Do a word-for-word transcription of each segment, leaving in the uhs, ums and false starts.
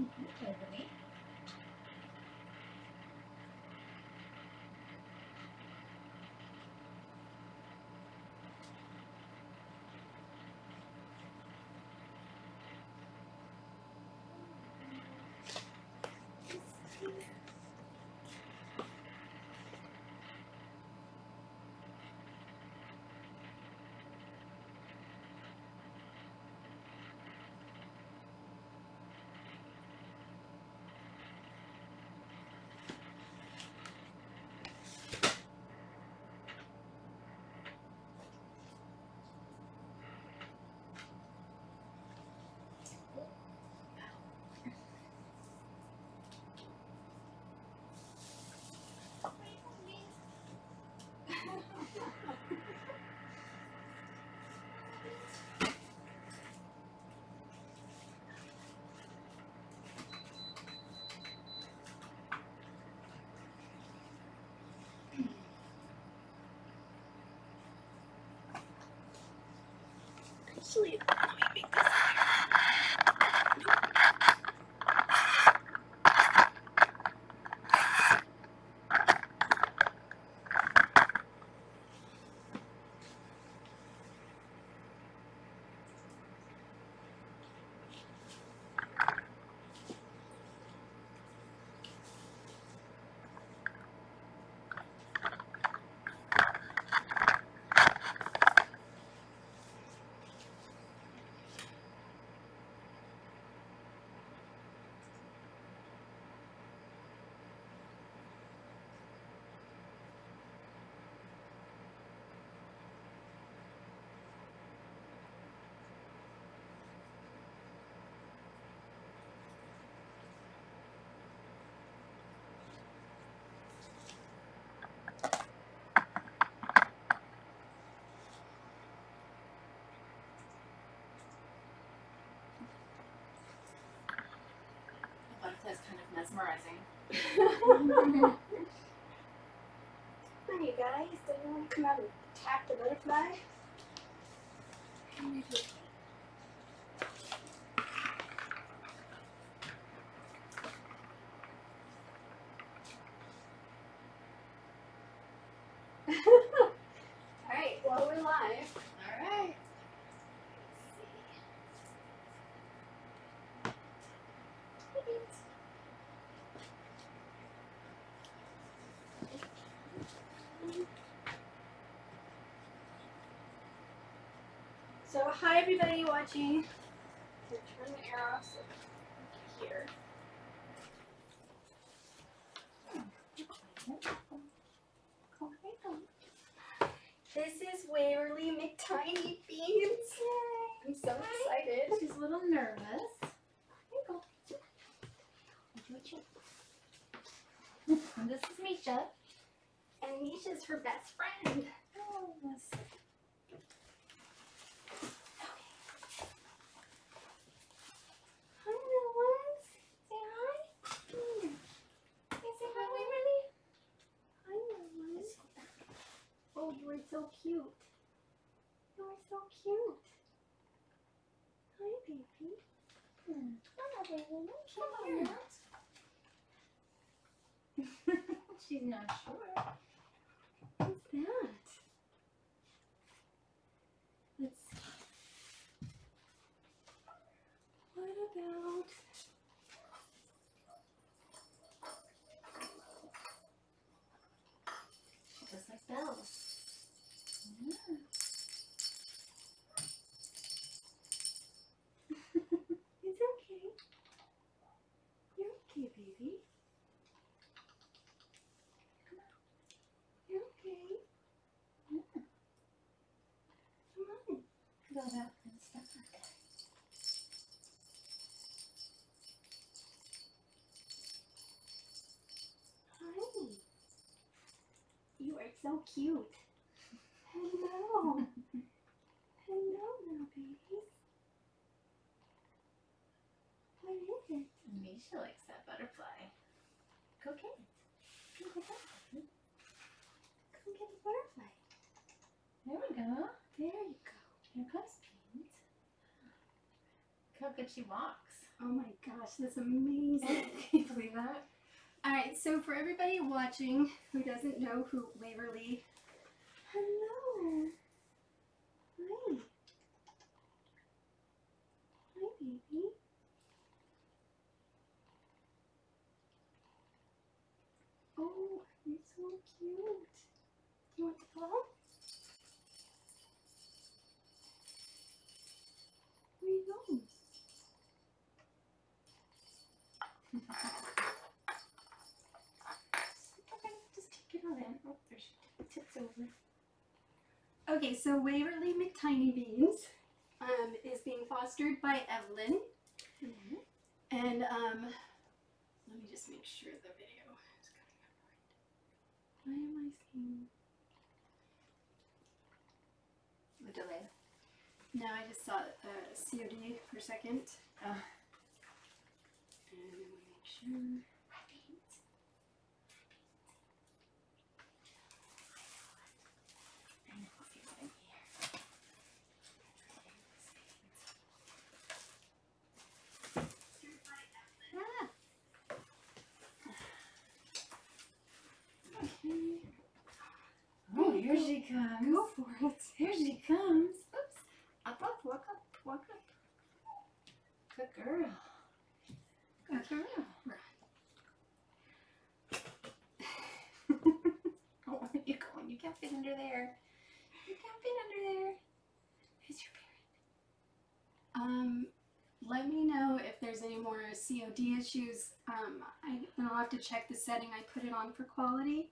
Beverly. Actually, let me make this That's kind of mesmerizing. Hi, you guys. Don't you want to come out and tap the butterfly? Alright, well, we're live. Alright. So, hi, everybody watching. I'm going to turn the air off so here. This is Waverly McTiny Beans. Yay. I'm so excited. She's a little nervous. Here you go. And this is Misha. And Misha's her best friend. Oh, yes. Hi, little ones. Say hi. Mm. Hey, say hi, Waverly. Hi, little ones. Oh, you are so cute. You are so cute. Hi, baby. Hmm. Hello, baby. Come on. She's not sure. What's that? Let's see. What about... Just like bells. Yeah. It's okay. You're okay, baby. You're okay. Yeah. Come on. Go out and stuff like that. Hi. You are so cute. Hello. Hello, little babies. What is it? Misha likes that butterfly. Go get it. Go get that. Come get the butterfly. There we go. There you go. Here comes Pete. how good she walks. Oh my gosh, that's amazing. Can you believe that? Alright, so for everybody watching who doesn't know who Waverly... Hello. Hi. Hi, baby. Oh, you're so cute. You want the ball? Where are you going? Okay, just take it on in. Oh, there she tips over. Okay, so Waverly McTiny Beans um, is being fostered by Evelyn. Mm-hmm. And um, let me just make sure the video is coming up right. Why am I seeing? The delay. No, I just saw uh, C O D for a second. Oh. And I want to make sure. Oh, here she comes. Go for it. Here she comes. Oops. Up, up, walk up, walk up. Good girl. Good girl. Oh, where are you going? You can't fit under there. You can't fit under there. Who's your parent? Um, let me know if there's any more C O D issues. Um, I, and I'll have to check the setting I put it on for quality.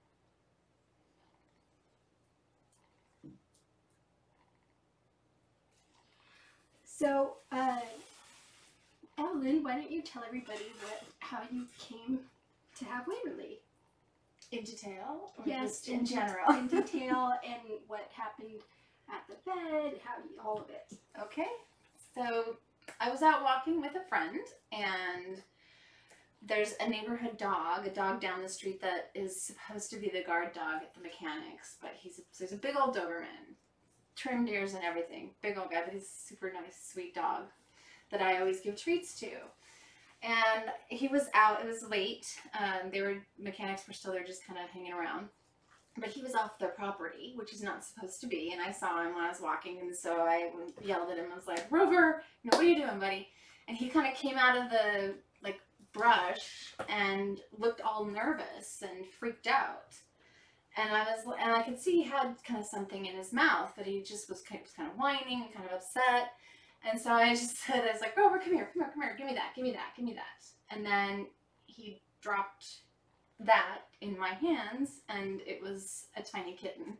So, uh, Evelyn, why don't you tell everybody what, how you came to have Waverly? In detail? Or Yes, just in, de- general. in detail, and what happened at the bed, how you, all of it. Okay. So I was out walking with a friend, and there's a neighborhood dog, a dog down the street that is supposed to be the guard dog at the mechanics, but he's a, there's a big old Doberman, trimmed ears and everything, big old guy, but he's a super nice, sweet dog that I always give treats to. And he was out, it was late, um, they were, mechanics were still there just kind of hanging around, but he was off their property, which is not supposed to be, and I saw him when I was walking, and so I yelled at him, I was like, Rover, you know, what are you doing, buddy? And he kind of came out of the, like, brush and looked all nervous and freaked out. And I was, and I could see he had kind of something in his mouth, but he just was kind of, was kind of whining and kind of upset. And so I just said, I was like, Rover, come here, come here, come here, give me that, give me that, give me that. And then he dropped that in my hands, and it was a tiny kitten.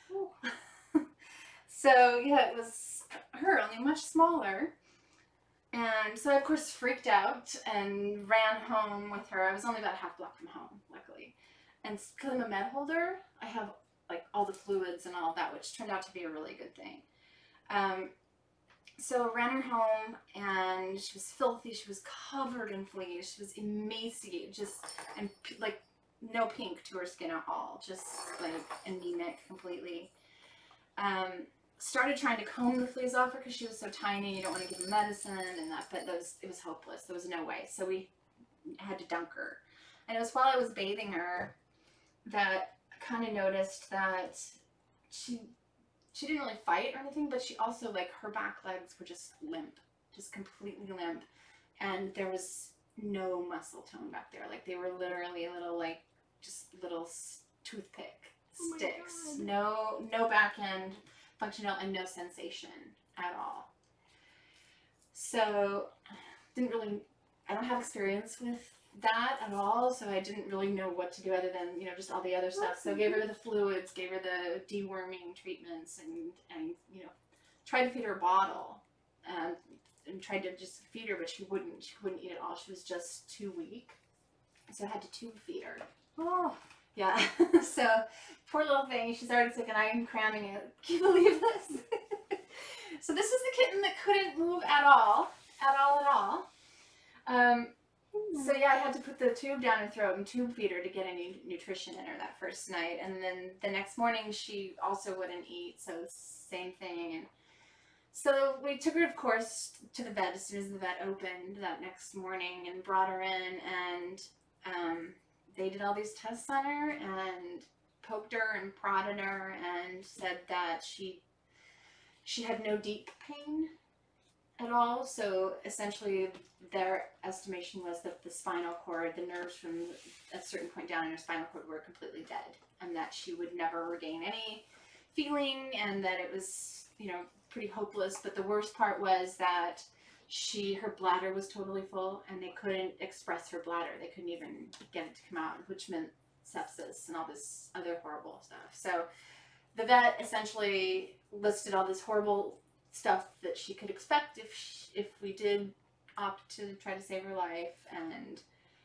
So yeah, it was her, only much smaller. And so I, of course, freaked out and ran home with her. I was only about a half block from home, luckily. And because I'm a med holder, I have like all the fluids and all of that, which turned out to be a really good thing. Um, so ran her home, and she was filthy. She was covered in fleas. She was emaciated, just, and like no pink to her skin at all, just like anemic completely. Um, started trying to comb the fleas off her because she was so tiny. You don't want to give her medicine and that, but those, it was hopeless. There was no way. So we had to dunk her. And it was while I was bathing her that I kind of noticed that she she didn't really fight or anything, but she also, like, her back legs were just limp, just completely limp, and there was no muscle tone back there. Like, they were literally little, like, just little s toothpick Oh sticks. No, no back end functional and no sensation at all. So, didn't really, I don't have experience with that at all, so I didn't really know what to do other than, you know, just all the other stuff. So gave her the fluids, gave her the deworming treatments, and, and you know, tried to feed her a bottle, um, and tried to just feed her, but she wouldn't. She wouldn't eat at all. She was just too weak. So I had to tube feed her. Oh. Yeah. So, poor little thing. She's already sick, and I'm cramming it. Can you believe this? So this is the kitten that couldn't move at all. At all, at all. Um... So yeah, I had to put the tube down her throat and tube feed her to get any nutrition in her that first night. And then the next morning she also wouldn't eat, so same thing. And So we took her, of course, to the vet as soon as the vet opened that next morning and brought her in, and um, they did all these tests on her and poked her and prodded her and said that she she had no deep pain at all. So essentially their estimation was that the spinal cord, the nerves from a certain point down in her spinal cord were completely dead, and that she would never regain any feeling, and that it was, you know, pretty hopeless. But the worst part was that she, her bladder was totally full, and they couldn't express her bladder. They couldn't even get it to come out, which meant sepsis and all this other horrible stuff. So the vet essentially listed all this horrible stuff that she could expect if she, if we did opt to try to save her life. And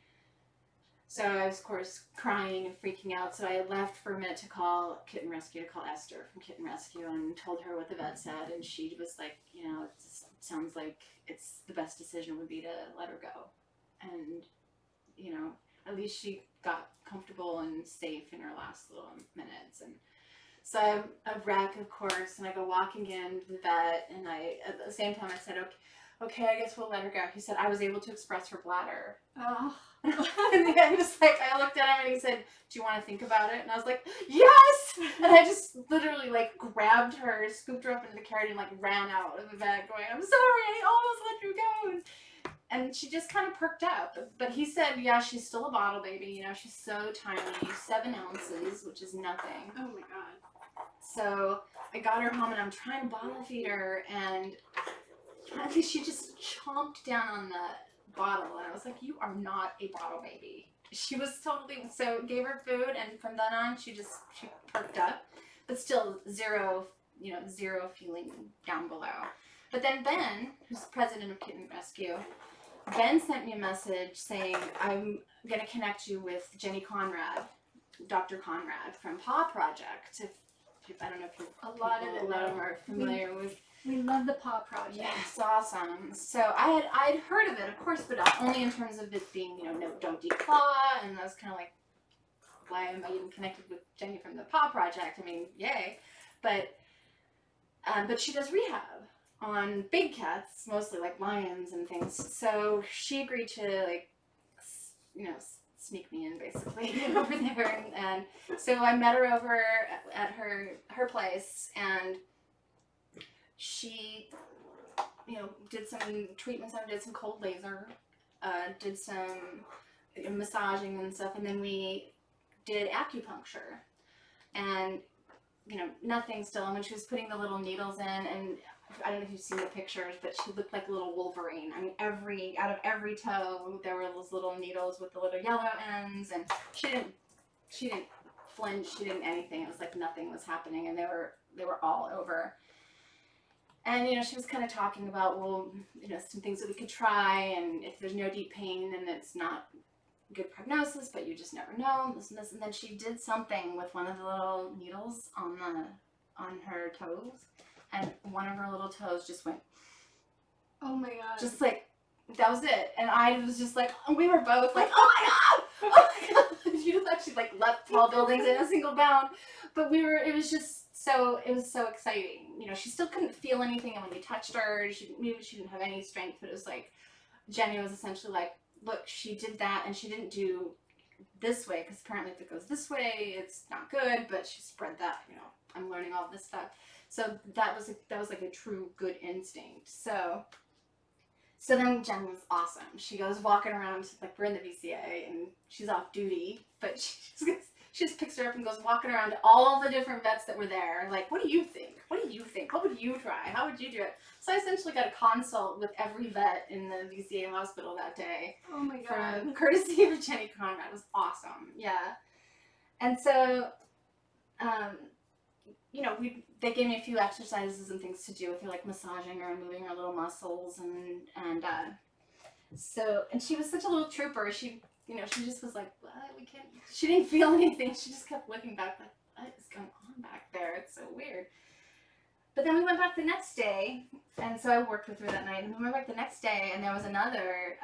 so I was, of course, crying and freaking out. So I left for a minute to call Kitten Rescue, to call Esther from Kitten Rescue, and told her what the vet said. And she was like, you know, it sounds like it's the best decision would be to let her go. And, you know, at least she got comfortable and safe in her last little minutes. And so I'm a wreck, of course, and I go walking in to the vet, and I, at the same time, I said, okay, okay, I guess we'll let her go. He said, I was able to express her bladder. Oh. And the guy was like, I looked at him and he said, do you want to think about it? And I was like, yes! And I just literally like grabbed her, scooped her up into the carriage, and like ran out of the vet going, I'm sorry, I almost let you go. And she just kind of perked up. But he said, yeah, she's still a bottle baby. You know, she's so tiny, seven ounces, which is nothing. Oh my god. So I got her home and I'm trying to bottle feed her, and finally she just chomped down on the bottle, and I was like, you are not a bottle baby. She was totally, so gave her food, and from then on she just, she perked up, but still zero, you know, zero feeling down below. But then Ben, who's president of Kitten Rescue, Ben sent me a message saying, I'm going to connect you with Jenny Conrad, Doctor Conrad from Paw Project. If, if I don't know if you, A lot people, of it a lot of them are familiar with. We love the Paw Project. Yes, awesome. So I had I'd heard of it, of course, but only in terms of it being, you know, no, don't declaw, and I was kind of like, why am I even connected with Jenny from the Paw Project? I mean, yay. But um, but she does rehab on big cats, mostly like lions and things. So she agreed to, like, you know, sneak me in basically over there, and, and so I met her over at her her place, and she, you know, did some treatments. I did some cold laser, uh, did some you know, massaging and stuff, and then we did acupuncture, and you know, nothing still. And when she was putting the little needles in, and I don't know if you've seen the pictures, but she looked like a little Wolverine. I mean, every out of every toe there were those little needles with the little yellow ends, and she didn't she didn't flinch, she didn't anything. It was like nothing was happening, and they were they were all over. And, you know, she was kind of talking about, well, you know, some things that we could try, and if there's no deep pain, and it's not good prognosis, but you just never know, this and this. And then she did something with one of the little needles on the, on her toes, and one of her little toes just went. Oh my god. Just like, that was it. And I was just like, we were both like, oh my god! Oh my god! She just actually, like, left tall buildings in a single bound. But we were, it was just, so, it was so exciting. You know, she still couldn't feel anything, and when we touched her, she knew she didn't have any strength, but it was like, Jenny was essentially like, look, she did that, and she didn't do this way, because apparently if it goes this way, it's not good, but she spread that, you know, I'm learning all this stuff. So that was, a, that was like a true good instinct. So, so then Jen was awesome. She goes walking around, like we're in the V C A, and she's off duty, but she just gets, she just picks her up and goes walking around to all the different vets that were there. Like, what do you think? What do you think? What would you try? How would you do it? So I essentially got a consult with every vet in the V C A hospital that day. Oh my god. From courtesy of Jenny Conrad. It was awesome. Yeah. And so, um, you know, we they gave me a few exercises and things to do with her, like massaging her and moving her little muscles, and and uh, so and she was such a little trooper. She, you know, she just was like, what? We can't. She didn't feel anything. She just kept looking back, like, what is going on back there? It's so weird. But then we went back the next day, and so I worked with her that night. And we went back the next day, and there was another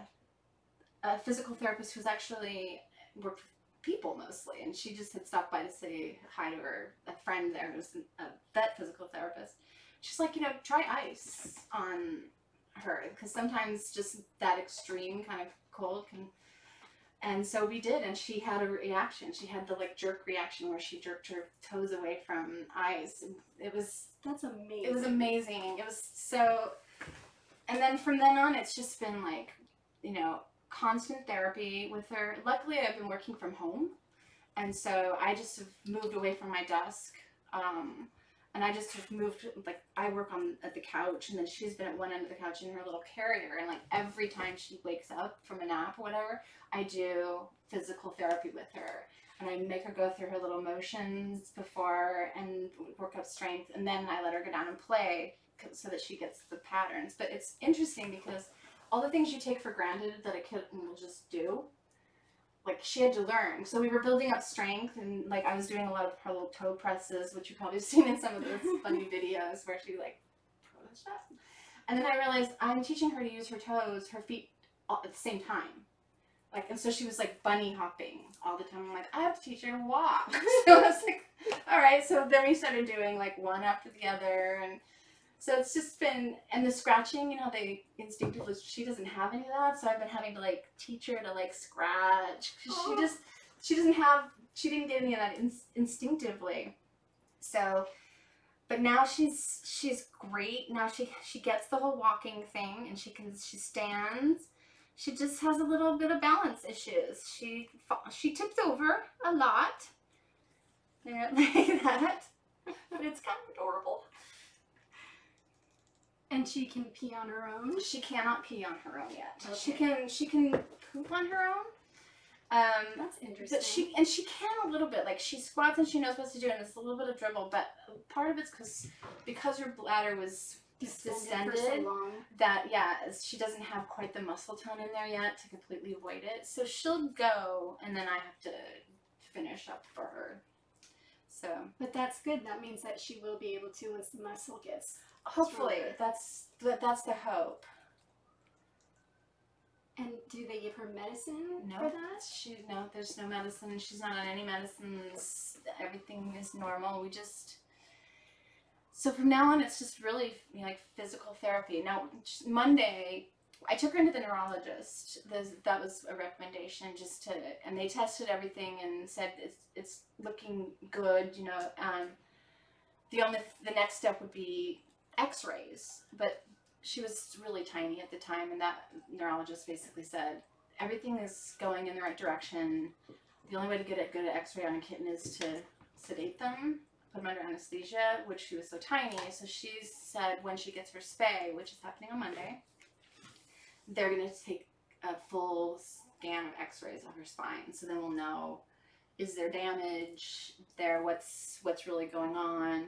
uh, a physical therapist who's actually worked with people mostly, and she just had stopped by to say hi to her a friend there who's a vet physical therapist. she's like, you know, try ice on her, because sometimes just that extreme kind of cold can. And so we did, and she had a reaction. She had the like jerk reaction where she jerked her toes away from ice. It was That's amazing. It was amazing. It was so. And then from then on, it's just been like, you know, constant therapy with her. Luckily, I've been working from home, and so I just have moved away from my desk. Um, and I just have moved, like, I work on at the couch, and then she's been at one end of the couch in her little carrier, and like every time she wakes up from a nap or whatever, I do physical therapy with her, and I make her go through her little motions before and work up strength, and then I let her go down and play so that she gets the patterns. But it's interesting because all the things you take for granted that a kid will just do, like, she had to learn. So we were building up strength, and like I was doing a lot of her little toe presses, which you've probably seen in some of those funny videos where she like pushed up. And then I realized I'm teaching her to use her toes, her feet all at the same time. Like, and so she was like bunny hopping all the time. I'm like, I have to teach her to walk. So I was like, all right. So then we started doing like one after the other, and so it's just been, and the scratching, you know, they instinctively, she doesn't have any of that, so I've been having to like teach her to like scratch. Oh. She just, she doesn't have, she didn't get any of that in, instinctively. So, but now she's, she's great. Now she, she gets the whole walking thing, and she can, she stands. She just has a little bit of balance issues. She, she tips over a lot. Yeah, like that. But it's kind of adorable. And she can pee on her own? She cannot pee on her own yet. Okay. She can she can poop on her own. Um, That's interesting. but she and she can a little bit. Like, she squats and she knows what to do, and it's a little bit of dribble. But part of it's because because her bladder was Distended distended. for so long. That yeah, she doesn't have quite the muscle tone in there yet to completely avoid it. So she'll go, and then I have to finish up for her. So, But that's good. That means that she will be able to once the muscle gets hopefully, stronger. that's that, that's the hope. And do they give her medicine No, for that? she no. There's no medicine. She's not on any medicines. Everything is normal. We just so from now on, it's just really, you know, like physical therapy. Now Monday, I took her into the neurologist. There's, that was a recommendation, just to, and they tested everything and said it's it's looking good. You know, um, the only the next step would be X-rays, but she was really tiny at the time, and that neurologist basically said everything is going in the right direction. The only way to get a good X-ray on a kitten is to sedate them, put them under anesthesia, which she was so tiny. So she said when she gets her spay, which is happening on Monday, they're going to take a full scan of X-rays of her spine. So then we'll know, is there damage there? What's what's really going on?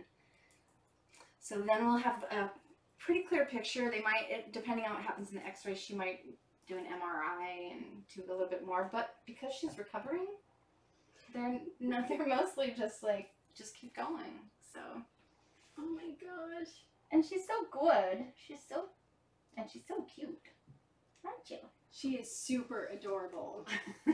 So then we'll have a pretty clear picture. They might, it, depending on what happens in the X-ray, she might do an M R I and do a little bit more. But because she's recovering, they're no, they're mostly just like, just keep going. So, Oh my gosh. and she's so good. She's so, and she's so cute, aren't you? She is super adorable.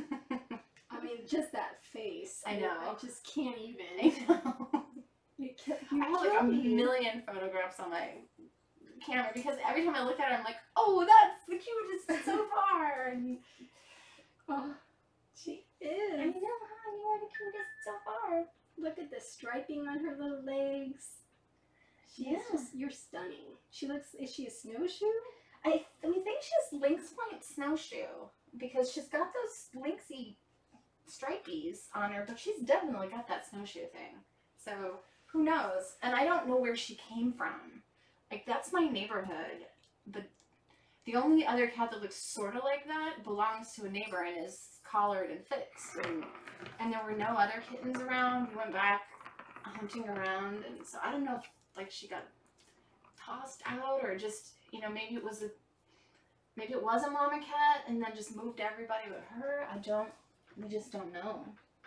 I mean, just that face. I know. I just can't even. I know. You can't, I you have like a kill me. million photographs on my camera because every time I look at her, I'm like, oh, that's the cutest so far. And Oh, she I is. know, huh? You are the cutest so far. Look at the striping on her little legs. She is Yeah. just, you're stunning. She looks, is she a snowshoe? I we think she's lynx point snowshoe because she's got those lynxy stripies on her, but she's definitely got that snowshoe thing. So who knows? And I don't know where she came from. Like, that's my neighborhood, but the only other cat that looks sort of like that belongs to a neighbor and is collared and fixed. And, and there were no other kittens around. We went back hunting around, and so I don't know if like she got tossed out or just, you know, maybe it was a maybe it was a mama cat and then just moved everybody with her. I don't. We just don't know.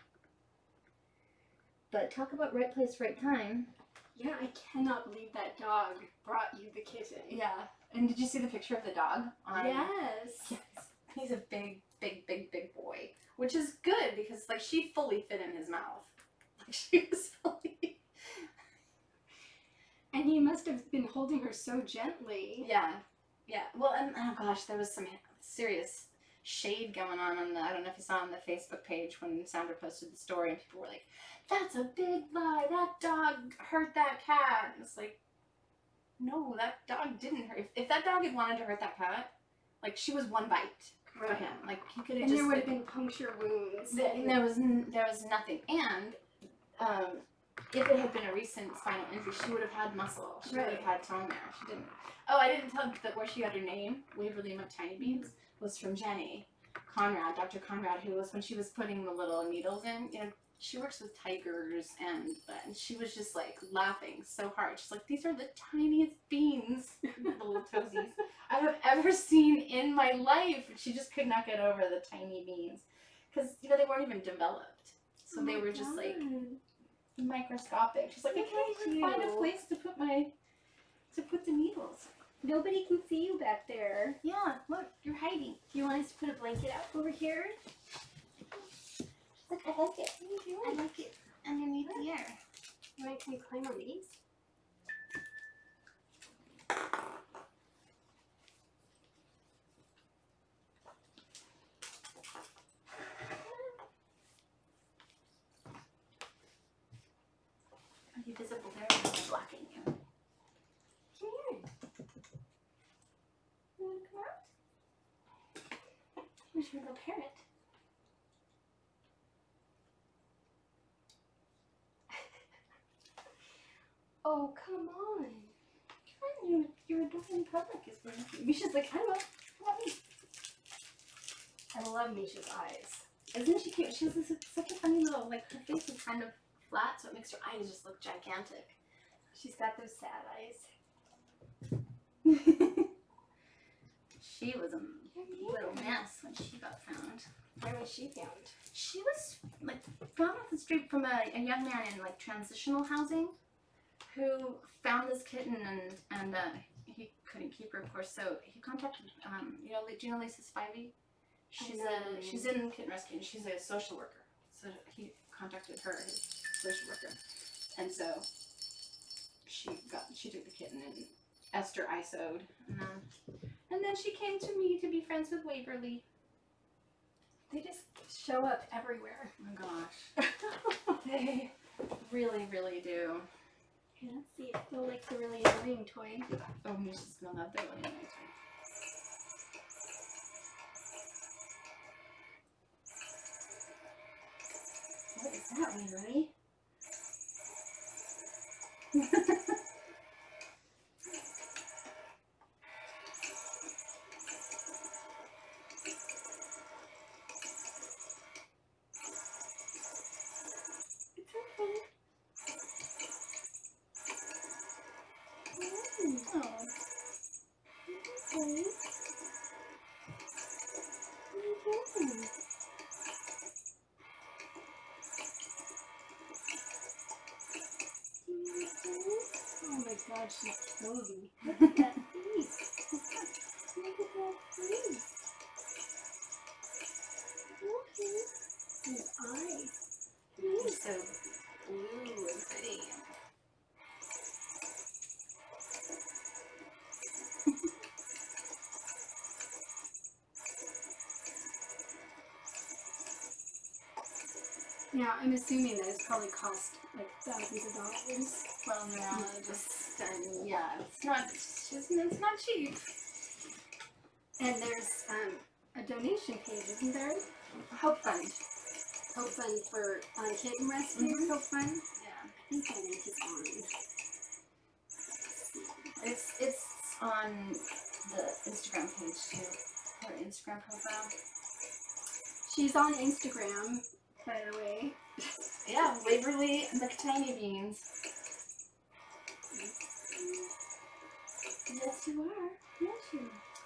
But talk about right place, right time. Yeah, I cannot believe that dog brought you the kitten. Yeah. And did you see the picture of the dog? On... Yes. Yes. He's a big, big, big, big boy. Which is good because, like, she fully fit in his mouth. Like, she was fully... And he must have been holding her so gently. Yeah, yeah. Well, and oh gosh, there was some serious shade going on on the, I don't know if you saw on the Facebook page when Sandra posted the story, and people were like, that's a big lie, that dog hurt that cat. And it's like, no, that dog didn't hurt. If, if that dog had wanted to hurt that cat, like, she was one bite for Right. him. Like, he could have And just, there would like, have been puncture wounds. th- there was n- there was nothing. And um, if it had been a recent spinal injury, she would have had muscle. She would have Right. had tone there. She didn't. Oh, I didn't tell that where she got her name, Waverly Tiny Beans, was from Jenny Conrad, Doctor Conrad, who was, when she was putting the little needles in, you know, she works with tigers, and, and she was just like laughing so hard. She's like, these are the tiniest beans, the little toesies, I have ever seen in my life. She just could not get over the tiny beans. Because, you know, they weren't even developed. So Oh they my were just like God. microscopic. She's like, I Look can't at even find a you. place to put my, to put the needles. Nobody can see you back there. Yeah, look, you're hiding. Do you want us to put a blanket out over here? Look, I like it. What are you I doing? like it underneath the ear. You want to climb on these? Are you visible there? Or am I blocking you? Come here. You want to come out? Where's your little parrot? Oh, come on. Come on, you, your adoring public is going. Misha's like, hi, Mom. Come on in. I love Misha's eyes. Isn't she cute? She has this, such a funny little, like, her face is kind of flat, so it makes her eyes just look gigantic. She's got those sad eyes. She was a little mess when she got found. Where was she found? She was, like, found off the street from a, a young man in, like, transitional housing who found this kitten, and, and uh, he couldn't keep her, of course, so he contacted, um, you know, do you know Lisa Spivey? She's know a, her she's name. in kitten rescue, and she's a social worker. So he contacted her, his social worker, and so she got, she took the kitten, and Esther I S O'd, and then, and then she came to me to be friends with Waverly. They just show up everywhere. Oh my gosh. They really, really do. Here, let's see. I feel like the really annoying toy. Oh, you should smell that. They're really nice. What is that, Waverly? It's okay. Oh. It's okay. What are you doing? Oh my god, she's cozy. Look at that face. Look at that face. Look at his eyes. They're so blue and pretty. Now, I'm assuming that it's probably cost like thousands of dollars. Well, neurologist, and yeah, it's not, it's, just, it's not cheap. And there's um, a donation page, isn't there? Hope Fund. Hope Fund for um, Kitten Rescue. Mhm. Hope Fund. Yeah. I think that link is on. It's it's on the Instagram page too. Her Instagram profile. She's on Instagram, by the way. Yeah, Waverly McTiny Beans. Yes, you are. Yes, you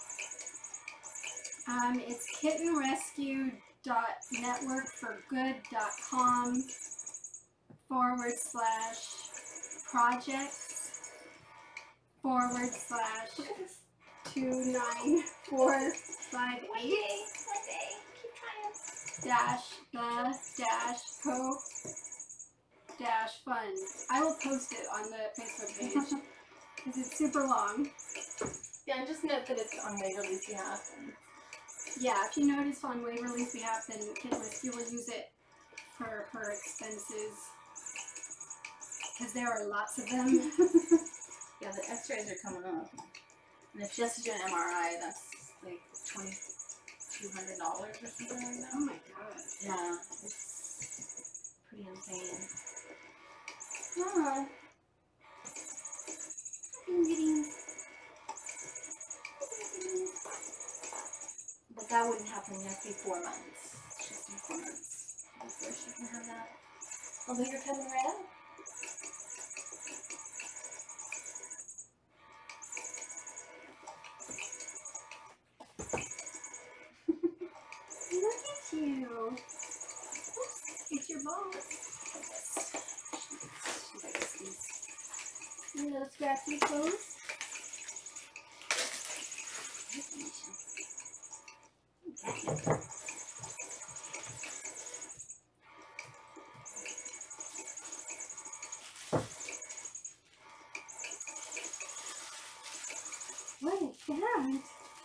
are. Um, it's kitten rescue dot network for good dot com forward slash projects forward slash Look at this. two nine four five One eight day, one day. Keep trying. dash the dash hope dash fund. I will post it on the Facebook page. Because it's super long. Yeah, and just note that it's on Waverly's behalf. And Yeah, if you notice on Waverly's behalf, then Kit Whiskey will use it for her expenses. Because there are lots of them. yeah, the x-rays are coming up. And if she has to do an M R I, that's like twenty-two hundred dollars or something like that. Oh my god. Yeah, it's pretty insane. Huh. But that wouldn't happen. It has to be four months. She's been four months before she can have that. Although you're coming right up. Look at you. Oops, it's your ball. You little scratchy clothes. What is that?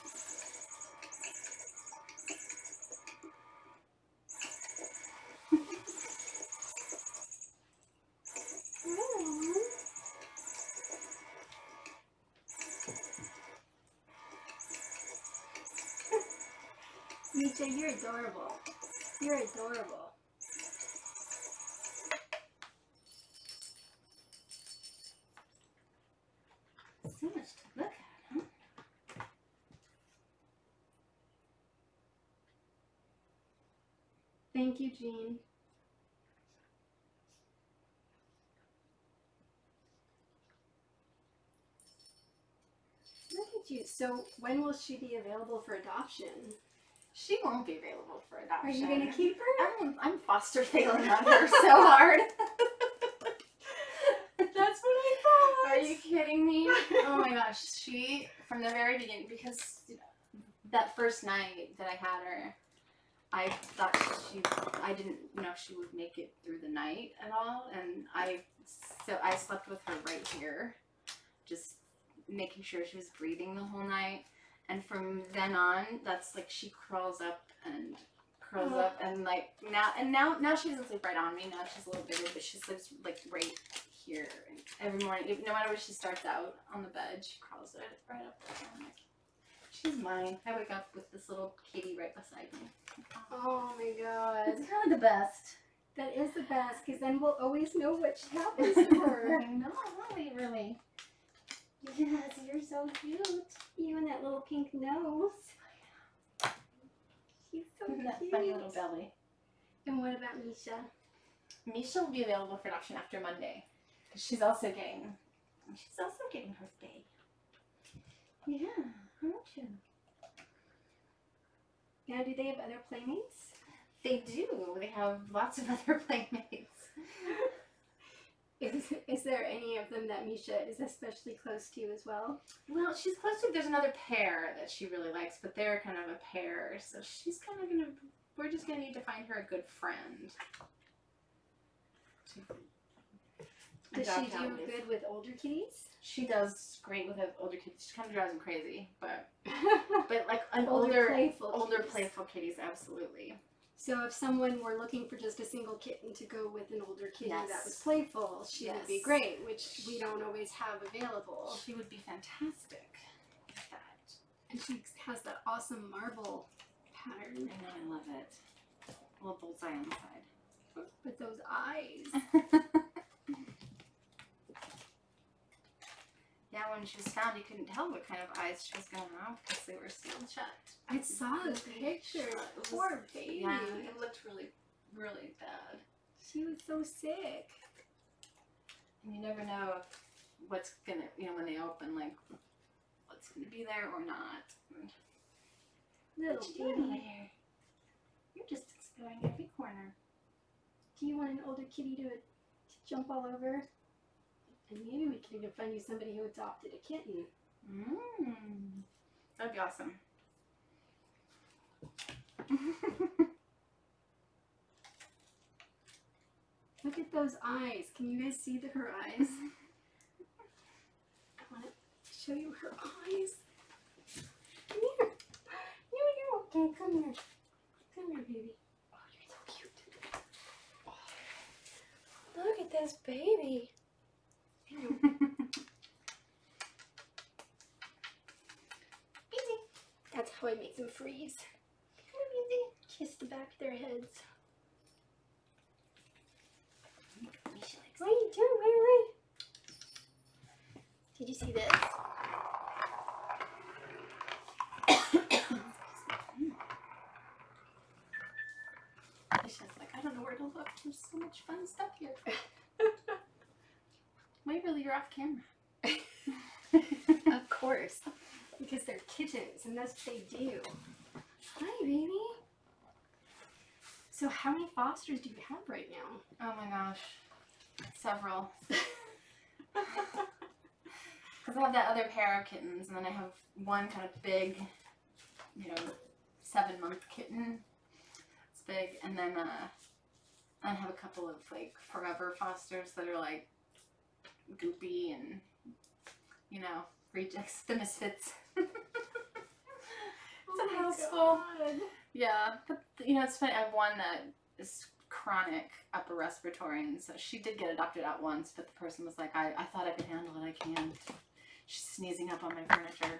Misha, you're adorable. You're adorable. So much to look at, huh? Thank you, Jean. Look at you. So when will she be available for adoption? She won't be available for adoption. Are you going to keep her? I'm, I'm foster failing on her so hard. That's what I thought. Are you kidding me? Oh my gosh, she, from the very beginning, because that first night that I had her, I thought she, I didn't know if she would make it through the night at all, and I, so I slept with her right here, just making sure she was breathing the whole night, and from then on, that's like, she crawls up and curls Oh. up, and like, now, and now, now she doesn't sleep right on me, now she's a little bigger, but she sleeps like right here, and every morning, even, no matter where she starts out on the bed, she crawls right, right up there, I'm like, she's mine. I wake up with this little kitty right beside me. Oh my god. It's kind of the best. That is the best, because then we'll always know what happens to her. I know, really, really. Yes, you're so cute. You and that little pink nose. She's so Look at that cute. funny little belly. And what about Misha? Misha will be available for adoption after Monday. Because she's also getting, she's also getting her spay. Yeah, aren't you? Now, do they have other playmates? They do. They have lots of other playmates. Is, is there any of them that Misha is especially close to as well? Well, she's close to, there's another pair that she really likes, but they're kind of a pair, so she's kind of gonna, we're just gonna need to find her a good friend. Does she Adopt do out with- good with older kitties? She does great with older kids. She kind of drives them crazy, but but like an Older, older, playful older kitties. playful kitties, absolutely. So if someone were looking for just a single kitten to go with an older kitty that Yes. was playful, she would be Yes. great, which we don't always have available. She would be fantastic with that. And she has that awesome marble I pattern know, I love it. A little bullseye on the side. with those eyes. Yeah, when she was found, you couldn't tell what kind of eyes she was going to have because they were sealed shut. I saw the picture. It was- Poor baby. Yeah, it looked really, really bad. She was so sick. And you never know if what's gonna, you know, when they open, like, what's gonna be there or not. Little What you doing over baby. here? You're just exploring every corner. Do you want an older kitty to, to jump all over? And maybe we could even find you somebody who adopted a kitten. Mmm. That'd be awesome. Look at those eyes. Can you guys see the, her eyes? I want to show you her eyes. Come here. You, you're okay. Come here. Come here, baby. Oh, you're so cute. Oh, look at this baby. Easy. That's how I make them freeze. Come here, Easy. Kiss the back of their heads. What are you doing, Riley? Did you see this? She's like, I don't know where to look. There's so much fun stuff here. Waverly, you're off camera. Of course. Because they're kittens and that's what they do. Hi, baby. So how many fosters do you have right now? Oh my gosh. Several. Because I have that other pair of kittens, and then I have one kind of big, you know, seven month kitten. It's big. And then uh, I have a couple of like forever fosters that are like goopy and, you know, rejects, the misfits. It's Oh a my house full. God. Yeah, but you know, it's funny. I have one that is chronic upper respiratory, and so she did get adopted out once, but the person was like, I, I thought I could handle it. I can't. She's sneezing up on my furniture.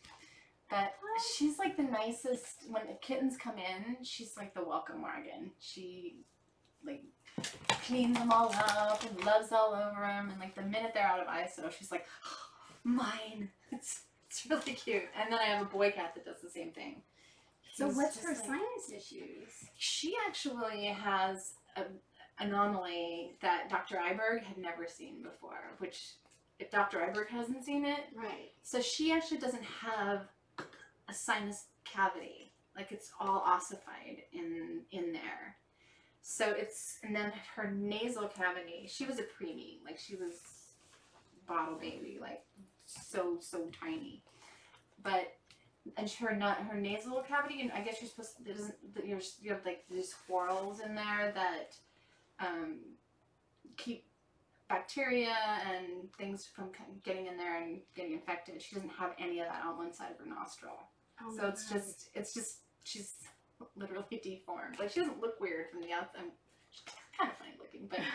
But she's like the nicest. When the kittens come in, she's like the welcome wagon. She like cleans them all up and loves all over them, and like the minute they're out of I S O, she's like, oh, mine. It's it's really cute. And then I have a boy cat that does the same thing. So He's what's just her like- sinus issues? She actually has an anomaly that Doctor Iberg had never seen before, which if Doctor Iberg hasn't seen it, Right. so she actually doesn't have a sinus cavity. Like it's all ossified in in there. So it's, and then her nasal cavity, she was a preemie, like she was bottle baby, like so, so tiny. But and her not her nasal cavity, and I guess you're supposed to, it doesn't, you're, you have like these whorls in there that um, keep bacteria and things from getting in there and getting infected. She doesn't have any of that on one side of her nostril, Oh so my it's God. just it's just she's literally deformed. Like she doesn't look weird from the outside. She's kind of funny looking, but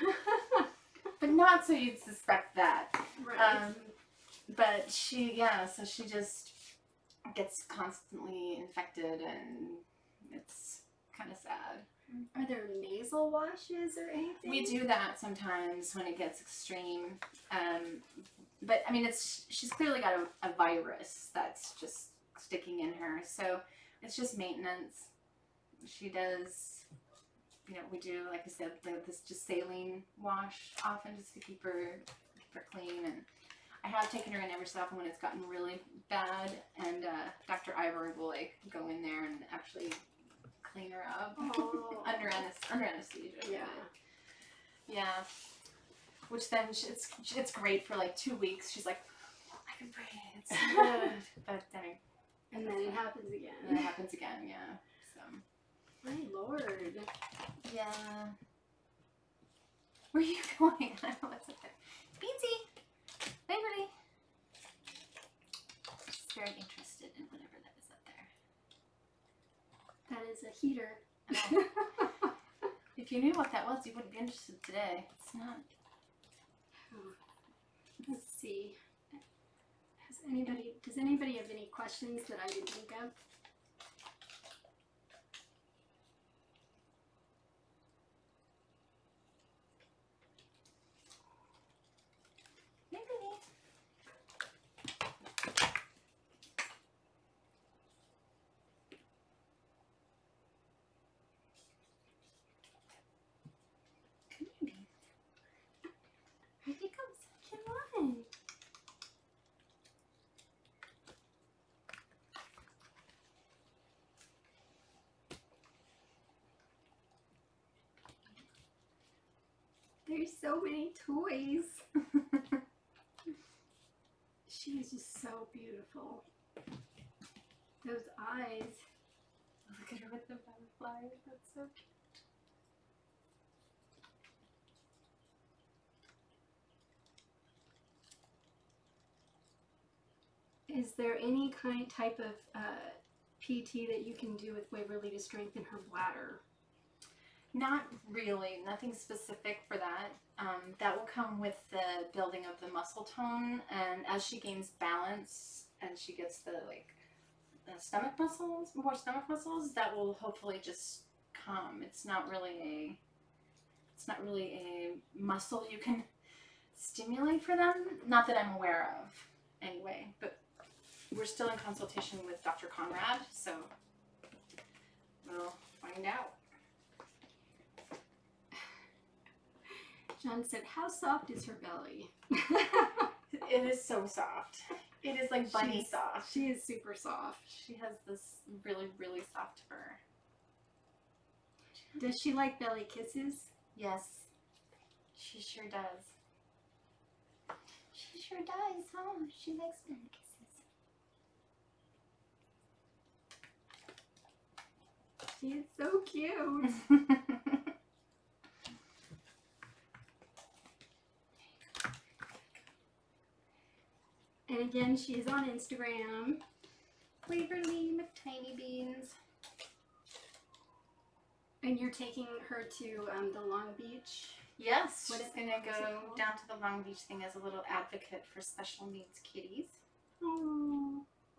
but not so you'd suspect that. right. Um, but she, yeah, so she just gets constantly infected, and it's kind of sad. Are there nasal washes or anything? We do that sometimes when it gets extreme. Um, but I mean, it's she's clearly got a, a virus that's just sticking in her, so it's just maintenance. She does, you know, we do, like I said, like this just saline wash often just to keep her keep her clean. And I have taken her in every so often when it's gotten really bad, and uh, Doctor Ivory will like go in there and actually clean her up Oh. under anes- under anesthesia. Yeah. Yeah. Which then she, it's it's great for like two weeks. She's like, oh, I can breathe. It's so good. But then, And then it happens then it again. happens again. Yeah. So. My lord. Yeah. Where are you going? I don't know what's up there. Beansy! Waverly! She's very interested in whatever that is up there. That is a heater. Oh. If you knew what that was, you wouldn't be interested today. It's not. Let's see. Has anybody, does anybody have any questions that I didn't think of? Waverly. Come here, baby. Here he comes. Come on. There's so many toys. She is just so beautiful. Those eyes. Look at her with the butterflies. That's so cute. Is there any kind type of uh, P T that you can do with Waverly to strengthen her bladder? Not really, nothing specific for that. Um, that will come with the building of the muscle tone, and as she gains balance and she gets the like the stomach muscles, more stomach muscles, that will hopefully just come. It's not really a, it's not really a muscle you can stimulate for them. Not that I'm aware of, anyway. But we're still in consultation with Doctor Conrad, so we'll find out. John said, how soft is her belly? It is so soft. It is like bunny She's, soft. She is super soft. She has this really, really soft fur. Does she like belly kisses? Yes, she sure does. She sure does, huh? She likes belly kisses. She is so cute. And again, she is on Instagram. Waverly McTiny Beans. And you're taking her to um, the Long Beach. Yes, What she's is- gonna what is it go called? down to the Long Beach thing as a little advocate for special needs kitties. Oh.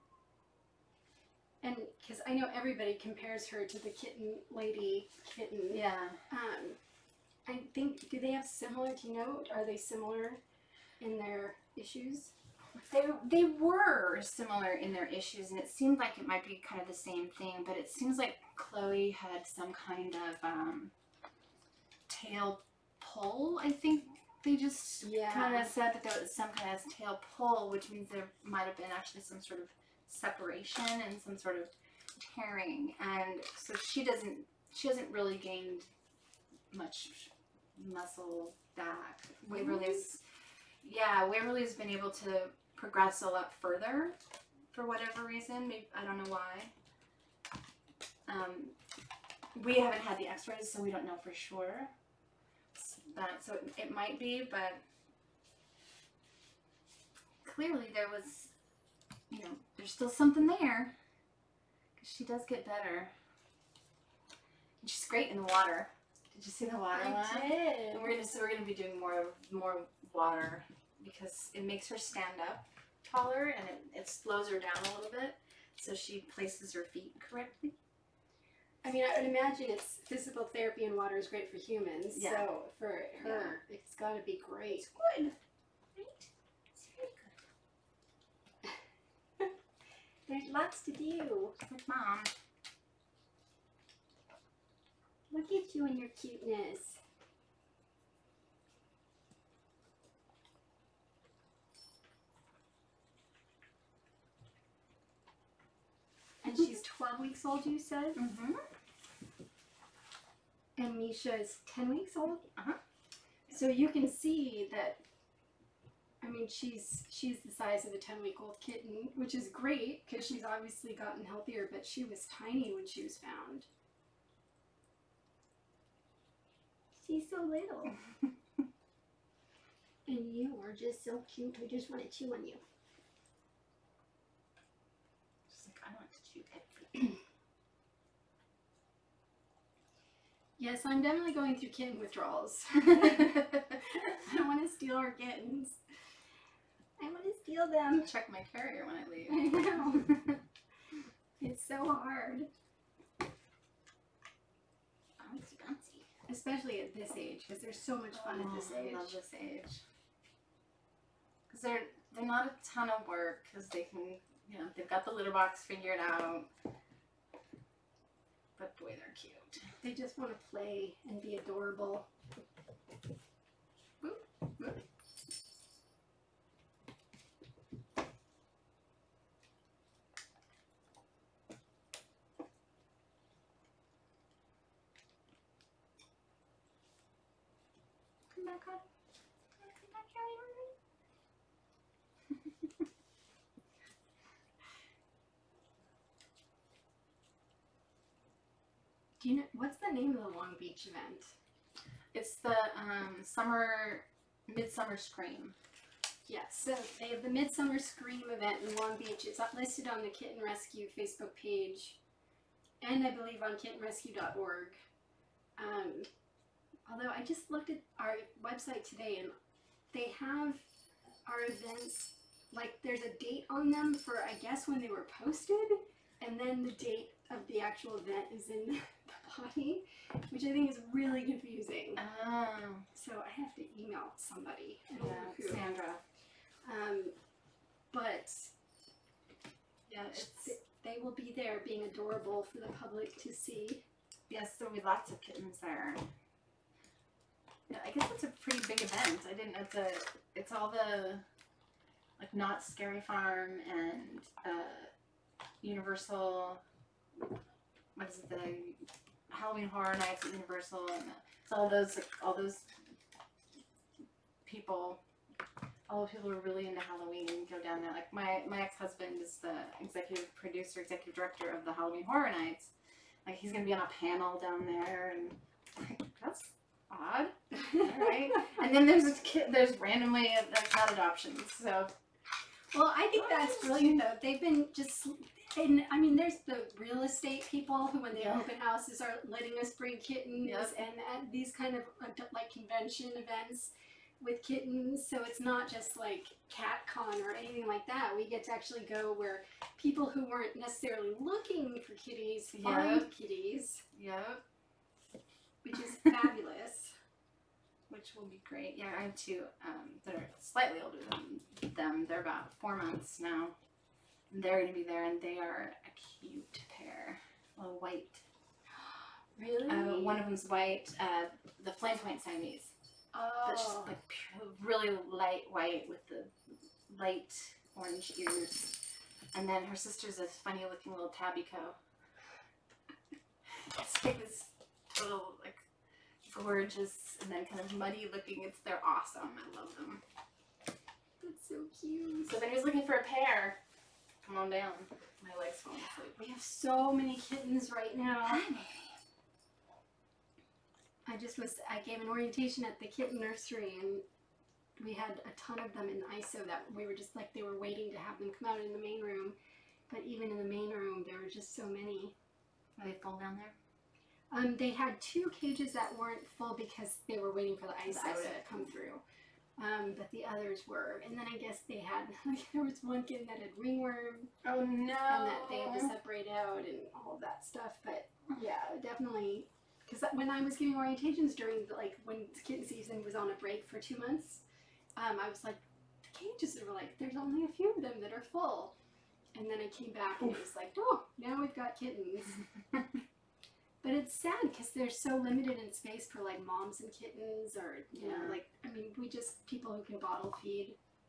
And because I know everybody compares her to the kitten lady kitten. Yeah. Um, I think, do they have similar, do you know, are they similar in their issues? They, they were similar in their issues, and it seemed like it might be kind of the same thing, but it seems like Chloe had some kind of um, tail pull. I think they just Yeah. kind of said that there was some kind of tail pull, which means there might have been actually some sort of separation and some sort of tearing, and so she doesn't she hasn't really gained much muscle back. Waverly's yeah, Waverly's been able to progress a lot further for whatever reason. Maybe, I don't know why. Um, we haven't had the x-rays, so we don't know for sure. But, so it, it might be, but clearly there was, you know, there's still something there. 'Cause she does get better. And she's great in the water. Did you see the water one? did. And we're gonna so we're gonna be doing more more water because it makes her stand up taller and it, it slows her down a little bit so she places her feet correctly. I mean, I would imagine it's physical therapy and water is great for humans. Yeah. So for her, it's got to be great. Good. Right? It's very good. There's lots to do. Good mom. Look at you and your cuteness. And she's twelve weeks old, you said? Mm-hmm. And Misha is ten weeks old? Uh-huh. So you can see that, I mean, she's she's the size of a ten-week-old kitten, which is great because she's obviously gotten healthier, but she was tiny when she was found. She's so little. And you are just so cute. I just want to chew on you. She's like, I want to chew pet. Yes, I'm definitely going through kitten withdrawals. I don't want to steal our kittens. I want to steal them. Check my carrier when I leave. I know. It's so hard. Bouncy, bouncy. Especially at this age, because there's so much fun at this Oh, age. I love this age. Because they're, they're not a ton of work, because they can, you know, they've got the litter box figured out. But boy, they're cute. They just want to play and be adorable. Boop, boop. Come back on. Come back here. Do you know what's the name of the Long Beach event? It's the um, summer, midsummer scream. Yes, so they have the Midsummer Scream event in Long Beach. It's up listed on the Kitten Rescue Facebook page, and I believe on kitten rescue dot org. Um, although I just looked at our website today, and they have our events, like there's a date on them for, I guess, when they were posted, and then the date of the actual event is in the body, which I think is really confusing. Oh. So I have to email somebody. I don't know Yeah, who. Sandra. Um, but Yeah, it's, th- they will be there being adorable for the public to see. yes, there'll be lots of kittens there. Yeah, I guess it's a pretty big event. I didn't know it's a, it's all the, like, Not Scary Farm and, uh, Universal, what is it, the Halloween Horror Nights at Universal, and it's all those, like, all those people, all the people who are really into Halloween go down there. Like, my, my ex-husband is the executive producer, executive director of the Halloween Horror Nights. Like, he's gonna be on a panel down there, and, like, that's odd. Alright. And then there's a kid, there's randomly uh, cat adoptions, so. Well, I think that's brilliant though. They've been just, and I mean, there's the real estate people who, when they Yeah. open houses, are letting us bring kittens, Yep. and at these kind of uh, like convention events with kittens. So it's not just like CatCon or anything like that. We get to actually go where people who weren't necessarily looking for kitties find Yep. kitties, Yep. which is fabulous. Which will be great. Yeah, I have two um, that are slightly older than them. They're about four months now. And they're going to be there, and they are a cute pair. A white. Really? Uh, one of them's white, uh, the Flame Point Siamese. That's just Oh. like pure, really light white with the light orange ears. And then her sister's a funny looking little tabby coat. It's like this total, like, gorgeous and then kind of muddy looking. It's they're awesome. I love them. That's so cute. So if anyone's looking for a pair, come on down. My legs falling asleep. We have so many kittens right now. I just was, I gave an orientation at the kitten nursery, and we had a ton of them in I S O that we were just like, they were waiting to have them come out in the main room. But even in the main room, there were just so many. Are they full down there? Um, they had two cages that weren't full because they were waiting for the I S O I S O. to come through. Um, but the others were. And then I guess they had, like, there was one kitten that had ringworm, Oh no. and that they had to separate out and all of that stuff. But yeah, definitely, because when I was giving orientations during the, like when kitten season was on a break for two months, um, I was like, the cages were like, there's only a few of them that are full. And then I came back and it was like, oh, now we've got kittens. But it's sad because they're so limited in space for like moms and kittens, or you know, Yeah. like, I mean, we just, people who can bottle feed.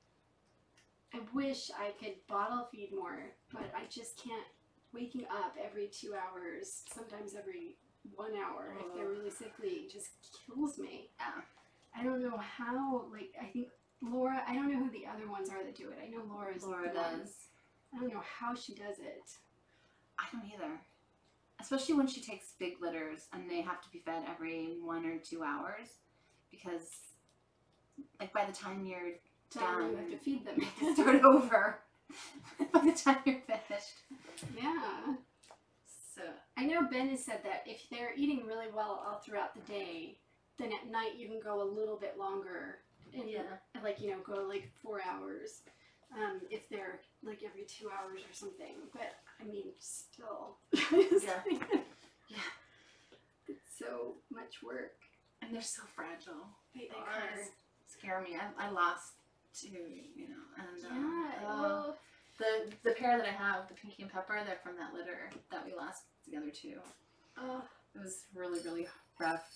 I wish I could bottle feed more, but I just can't. Waking up every two hours, sometimes every one hour, if they're really sickly, just kills me. Yeah. I don't know how, like, I think Laura, I don't know who the other ones are that do it. I know Laura's Laura the one. does. I don't know how she does it. I don't either. Especially when she takes big litters and they have to be fed every one or two hours, because like by the time you're Done, done, you have to feed them. you have to start over by the time you're finished. Yeah. So I know Ben has said that if they're eating really well all throughout the day, then at night you can go a little bit longer and Yeah. like, you know, go like four hours um, if they're like every two hours or something. But I mean, still, it's Yeah. like- Yeah. it's so much work. and they're so fragile. They, They are. kind of scare me. I, I lost two, you know, and um, Yeah. uh, well, the the pair that I have, the Pinky and Pepper, they're from that litter that we lost together too. uh, It was really, really rough.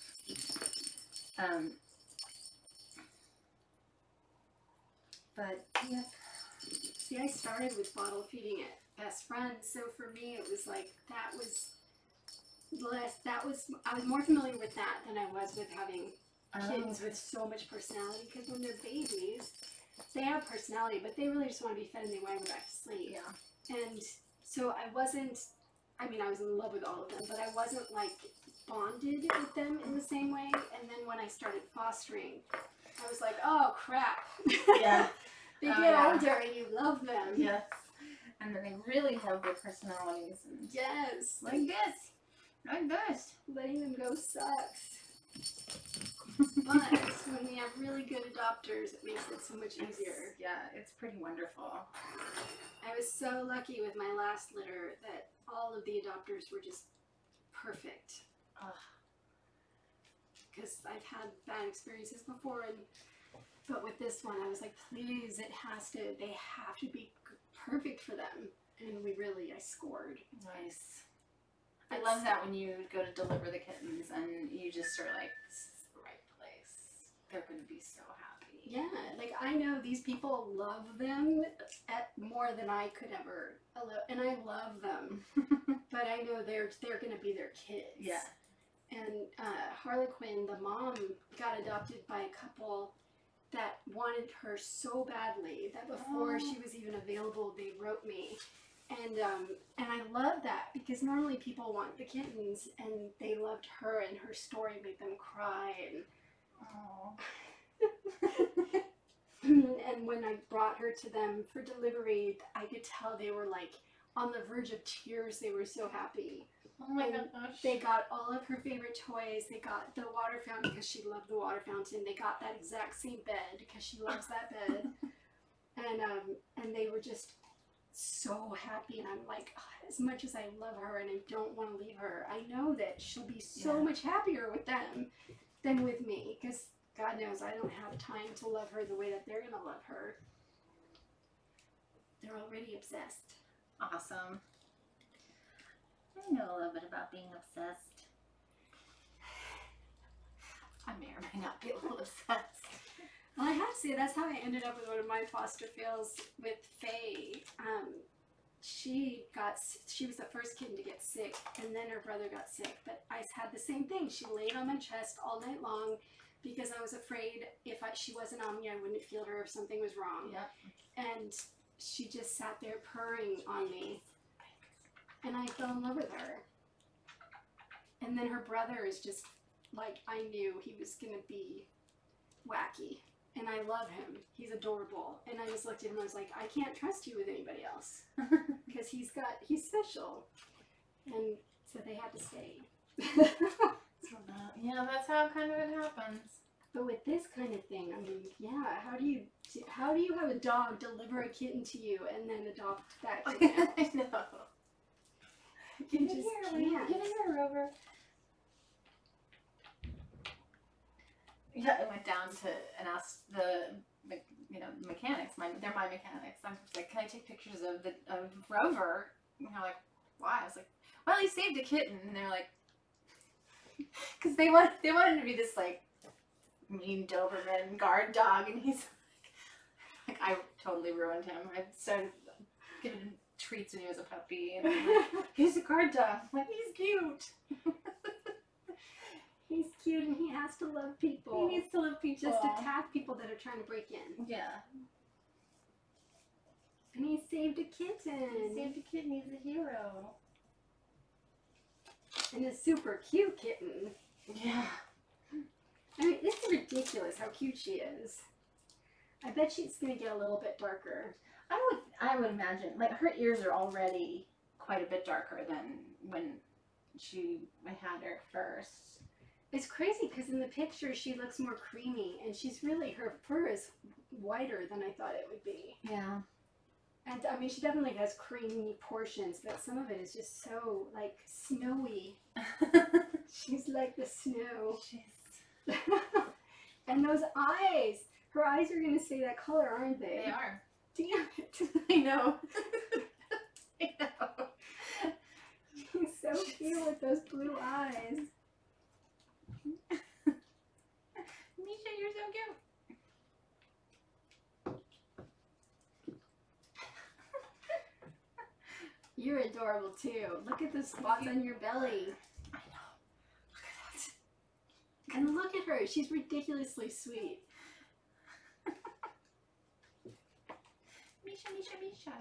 Um, but yeah, see, I started with bottle feeding at Best Friends, so for me it was like that was less. That was I was more familiar with that than I was with having kids with so much personality. Because when they're babies, they have personality, but they really just want to be fed and they want to go back to sleep. yeah, And so I wasn't. I mean, I was in love with all of them, but I wasn't like bonded with them in the same way. And then when I started fostering, I was like, oh crap. yeah. They Oh, get yeah. older and you love them. Yes. And then they really have good personalities. And Yes. like this. Like this. Letting them go sucks. But when we have really good adopters, it makes it so much easier. Yeah, it's pretty wonderful. I was so lucky with my last litter that all of the adopters were just perfect. Because I've had bad experiences before, and but with this one, I was like, please, it has to, they have to be perfect for them. And we really, I scored. Nice. I love that when you go to deliver the kittens and you just are like, this is the right place. They're going to be so happy. Yeah, like I know these people love them at more than I could ever, allo- and I love them. But I know they're they're going to be their kids. Yeah. And uh, Harlequin, the mom, got adopted by a couple that wanted her so badly that before Oh. she was even available, they wrote me. And um, and I love that because normally people want the kittens, and they loved her, and her story made them cry. And Oh. and when I brought her to them for delivery, I could tell they were like on the verge of tears. They were so happy. Oh my And gosh. They got all of her favorite toys. They got the water fountain because she loved the water fountain. They got that exact same bed because she loves that bed. And um, and they were just so happy. And I'm like, "Ah, as much as I love her and I don't want to leave her, I know that she'll be so Yeah. much happier with them than with me. Because God knows I don't have time to love her the way that they're gonna love her. They're already obsessed. Awesome. I know a little bit about being obsessed. I may or may not be a little obsessed. Well, I have to say, that's how I ended up with one of my foster fails with Faye. Um, she got, s- she was the first kitten to get sick, and then her brother got sick. But I had the same thing. She laid on my chest all night long because I was afraid if I, she wasn't on me, I wouldn't feel her if something was wrong. Yep. And she just sat there purring on me, and I fell in love with her. And then her brother is just like, I knew he was gonna be wacky. And I love him. He's adorable. And I just looked at him and I was like, I can't trust you with anybody else. Because he's got, he's special. And so they had to stay. So that, yeah, that's how kind of it happens. But with this kind of thing, I mean, yeah, how do you, how do you have a dog deliver a kitten to you and then adopt that kitten? I know. You Get in just here, Lee. can't. Get in here, Rover. Yeah, I went down to and asked the, me- you know, mechanics. My, they're my mechanics. I'm like, can I take pictures of the of Rover? And they're like, why? I was like, well, he saved a kitten. And they're like, because they want they wanted to be this like mean Doberman guard dog, and he's like, like I totally ruined him. I started giving him treats when he was a puppy, and I'm like, he's a guard dog. I'm like, he's cute. He's cute and he has to love people. He needs to love people. Just attack people that are trying to break in. Yeah. And he saved a kitten. He saved a kitten. He's a hero. And a super cute kitten. Yeah. I mean, this is ridiculous how cute she is. I bet she's gonna get a little bit darker. I would I would imagine like her ears are already quite a bit darker than when she I had her first. It's crazy because in the picture she looks more creamy, and she's really, her fur is whiter than I thought it would be. Yeah. And I mean, she definitely has creamy portions, but some of it is just so like snowy. She's like the snow. She's And those eyes, her eyes are gonna stay that color, aren't they? they are. Damn it. I know. I know. She's so cute with those blue eyes. Misha, you're so cute. You're adorable too. Look at the spots on your belly. I know. Look at that. And look at her. She's ridiculously sweet. Misha, Misha, Misha.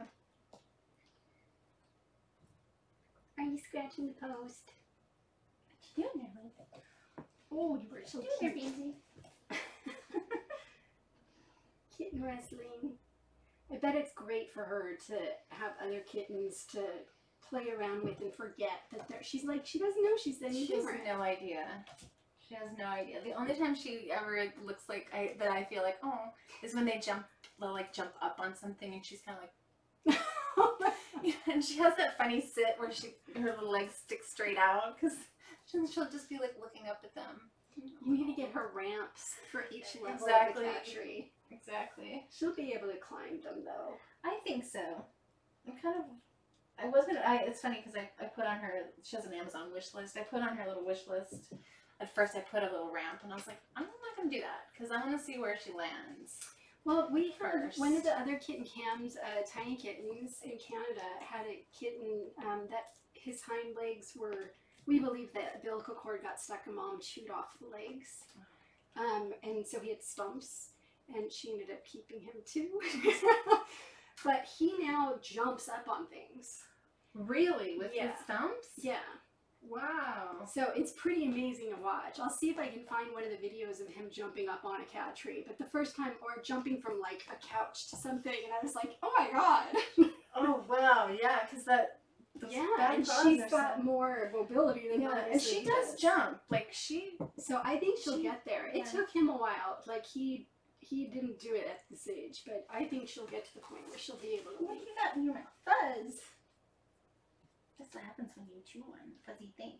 Are you scratching the post? What you doing there, Lily? Oh, you were so Doing there, cute. baby. Kitten wrestling. I bet it's great for her to have other kittens to play around with and forget that they're, she's like, she doesn't know she's any She has different. no idea. She has no idea. The only time she ever looks like I that I feel like, oh, is when they jump, they'll like jump up on something and she's kind of like, and she has that funny sit where she her little legs stick straight out because she'll, she'll just be like looking up at them. You need to get her ramps for each level Exactly. of the cat tree. Exactly. She'll be able to climb them though. I think so. I'm kind of. I was gonna. I, it's funny because I, I put on her. She has an Amazon wish list. I put on her little wish list. At first, I put a little ramp, and I was like, I'm not gonna do that because I want to see where she lands. Well, we heard First. one of the other kitten cams, uh, Tiny Kittens in Canada, had a kitten um, that his hind legs were. We believe that umbilical cord got stuck and mom chewed off the legs, um, and so he had stumps, and she ended up keeping him too. But he now jumps up on things. Really, with Yeah. his stumps? Yeah. Wow. So it's pretty amazing to watch. I'll see if I can find one of the videos of him jumping up on a cat tree. But the first time, or jumping from like a couch to something, and I was like, oh my god. Oh wow, yeah, because that. those Yeah, back and claws she's are got so- more mobility than Yeah, mine. and she does jump. Like she. So I think she'll She- get there. It yeah. took him a while. Like he he didn't do it at this age, but I think she'll get to the point where she'll be able to What do leap. you got in your mouth? Fuzz. That's what happens when you chew on fuzzy things.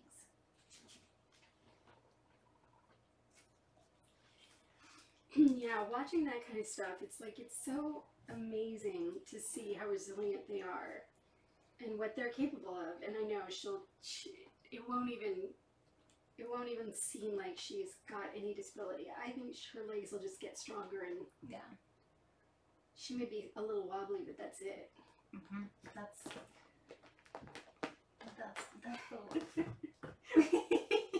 Yeah, watching that kind of stuff, it's like it's so amazing to see how resilient they are and what they're capable of. And I know she'll, she, it won't even, it won't even seem like she's got any disability. I think her legs will just get stronger, and Yeah. she may be a little wobbly, but that's it. Mm-hmm. That's. That's that's cool.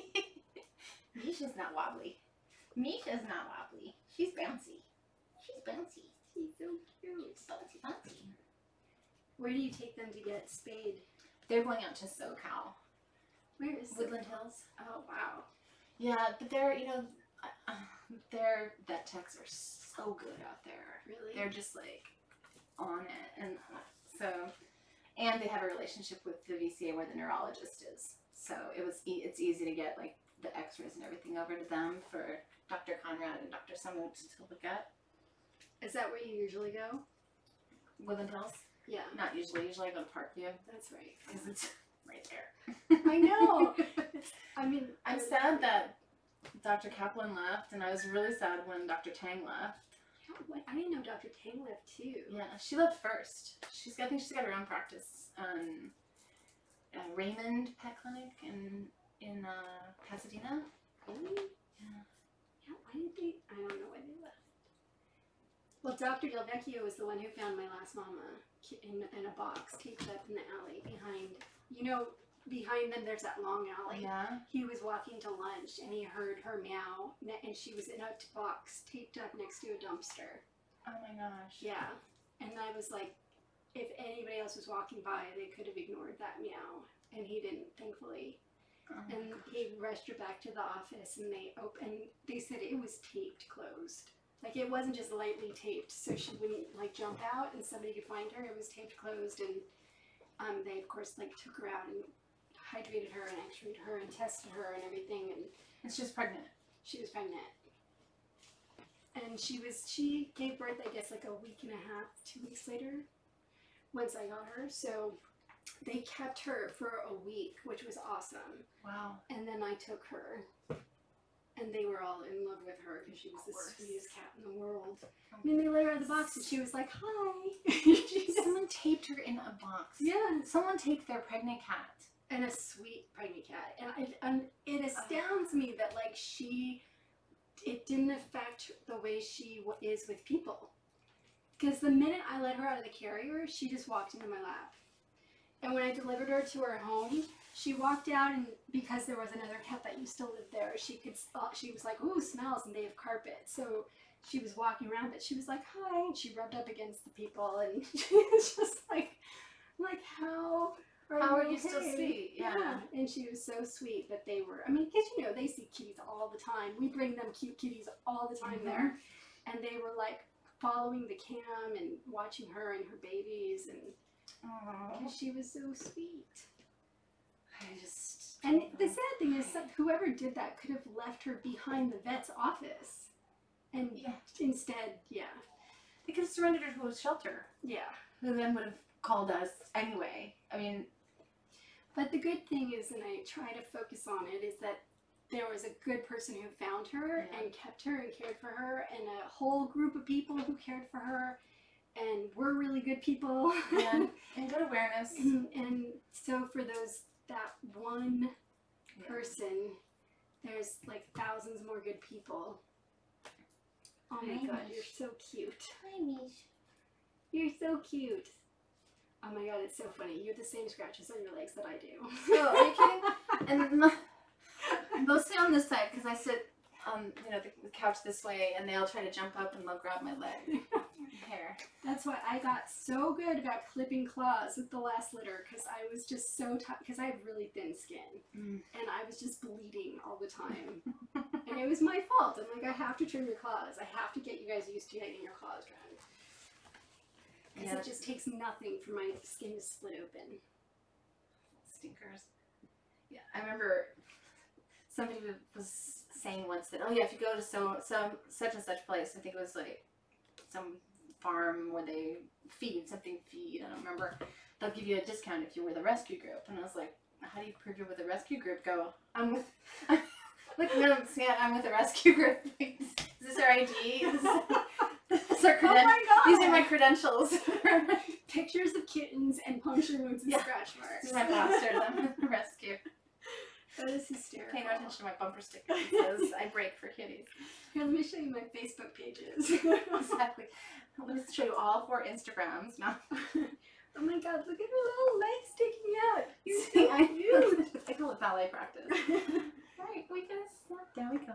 Misha's not wobbly. Misha's not wobbly. She's bouncy. She's bouncy. She's so cute. She's bouncy, bouncy. Where do you take them to get spayed? They're going out to SoCal. Where is Woodland Hills. Oh wow. Yeah, but they're, you know, uh, their vet techs are so good out there. Really? They're just like on it, and so, and they have a relationship with the V C A where the neurologist is. So it was, e- it's easy to get like the X-rays and everything over to them for Doctor Conrad and Doctor Summit to look at. Is that where you usually go? Woodland Hills? Yeah, Not usually. Usually I go to Parkview that's right. because it's right there. I know. I mean, I'm sad that Doctor Kaplan left, and I was really sad when Doctor Tang left. What? I didn't know Doctor Tang left too. Yeah, she left first. She's got, I think she's got her own practice. Um, uh, Raymond Pet Clinic in in uh, Pasadena. Really? Yeah. Yeah, why did they? I don't know why they left. Well, Doctor Del Vecchio was the one who found my last mama ki- in, in a box taped up in the alley behind. You know, behind them there's that long alley. Yeah. He was walking to lunch and he heard her meow, ne- and she was in a t- box taped up next to a dumpster. Oh my gosh. Yeah, and I was like, if anybody else was walking by, they could have ignored that meow, and he didn't, thankfully. Oh my And gosh. he rushed her back to the office, and they opened. They said it was taped closed, like it wasn't just lightly taped, so she wouldn't like jump out and somebody could find her. It was taped closed, and um, they of course like took her out and hydrated her and X-rayed her and tested her and everything, and And she's pregnant. she was pregnant. And she was she gave birth, I guess, like a week and a half, two weeks later, once I got her. So they kept her for a week, which was awesome. Wow. And then I took her, and they were all in love with her because she was the course. sweetest cat in the world. I mean, they let her out of the box, and she was like, "Hi." She said, Someone taped her in a box. yes, Someone taped their pregnant cat. and a sweet pregnant cat. And it, and it astounds me that like she, it didn't affect the way she w- is with people. Because the minute I let her out of the carrier, she just walked into my lap. And when I delivered her to her home, she walked out, and because there was another cat that used to live there, she could. Uh, she was like, "Ooh, smells," and they have carpet. So she was walking around, but she was like, "Hi," and she rubbed up against the people, and she was just like, "Like how?" How are you still okay?" sweet? Yeah. And she was so sweet that they were. I mean, because you know they see kitties all the time. We bring them cute kitties all the time Mhm. there, and they were like following the cam and watching her and her babies, and Oh, because she was so sweet. I just. And the sad thing is that whoever did that could have left her behind the vet's office. And Yeah. instead, yeah. They could have surrendered her to a shelter. Yeah. Who then would have called us anyway. I mean. But the good thing is, and I try to focus on it, is that there was a good person who found her Yeah. and kept her and cared for her, and a whole group of people who cared for her, and we're really good people. Yeah. And good awareness. And so for those, that one Yeah. person, there's like thousands more good people. Oh my Hi, god, Mish. you're so cute. Hi, Mish. You're so cute. Oh my god, it's so funny. You have the same scratches on your legs that I do. Oh, are you kidding? And mo- mostly on this side, because I sit on, you know, the, the couch this way, and they'll try to jump up and they'll grab my leg. Hair. That's why I got so good about clipping claws with the last litter, because I was just so tired, because I have really thin skin, Mm. and I was just bleeding all the time. And it was my fault. I'm like, I have to trim your claws. I have to get you guys used to getting your claws trimmed. Because Yeah. it just takes nothing for my skin to split open. Stinkers. Yeah, I remember somebody was saying once that, oh yeah, if you go to so some such and such place, I think it was like some farm where they feed something feed. I don't remember. They'll give you a discount if you're with a rescue group, and I was like, how do you prove you're with a rescue group? Go, I'm with. Look, no, yeah, I'm with a rescue group. Is this our I D? This is, this is our Oh creden- my god! These are my credentials. Pictures of kittens and puncture wounds and Yeah. scratch marks. This is my pastor. I'm with the rescue. That is hysterical. Pay no attention to my bumper sticker. It says I break for kitties. Here, let me show you my Facebook pages. Exactly. Let me show you all four Instagrams now. Oh my god, look at her little legs sticking out. You're See, so I, cute. I call it ballet practice. Alright, we gotta snap. There we go.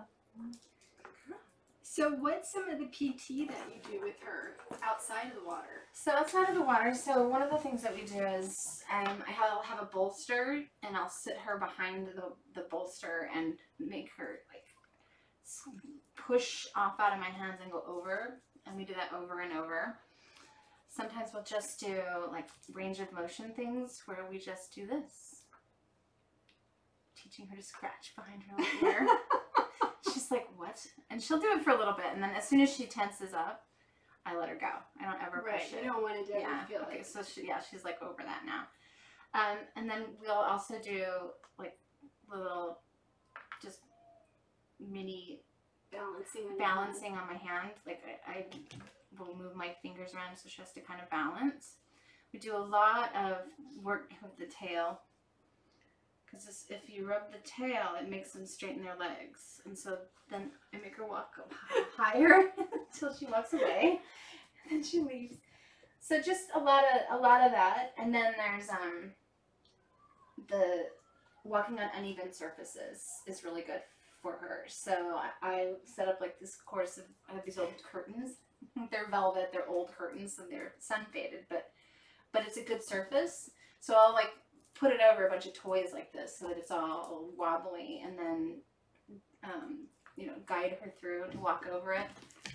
So what's some of the P T that you do with her outside of the water? So outside of the water, so one of the things that we do is um, I have, I'll have a bolster, and I'll sit her behind the, the bolster and make her like s- push off out of my hands and go over, and we do that over and over. Sometimes we'll just do like range of motion things where we just do this. Teaching her to scratch behind her little ear. She's like, what? And she'll do it for a little bit, and then as soon as she tenses up, I let her go. I don't ever Right, push you it. don't want to do Yeah. it. Feel Okay. like So she, yeah, she's like over that now. Um, and then we'll also do like little, just mini balancing. on your balancing on my hand. Like I, I will move my fingers around so she has to kind of balance. We do a lot of work with the tail. Because if you rub the tail, it makes them straighten their legs. And so then I make her walk up higher until she walks away. And then she leaves. So just a lot of a lot of that. And then there's um the walking on uneven surfaces is really good for her. So I, I set up like this course of, I have these old curtains. They're velvet, they're old curtains, and they're sun faded, but but it's a good surface. So I'll like put it over a bunch of toys like this so that it's all wobbly, and then um, you know, guide her through to walk over it.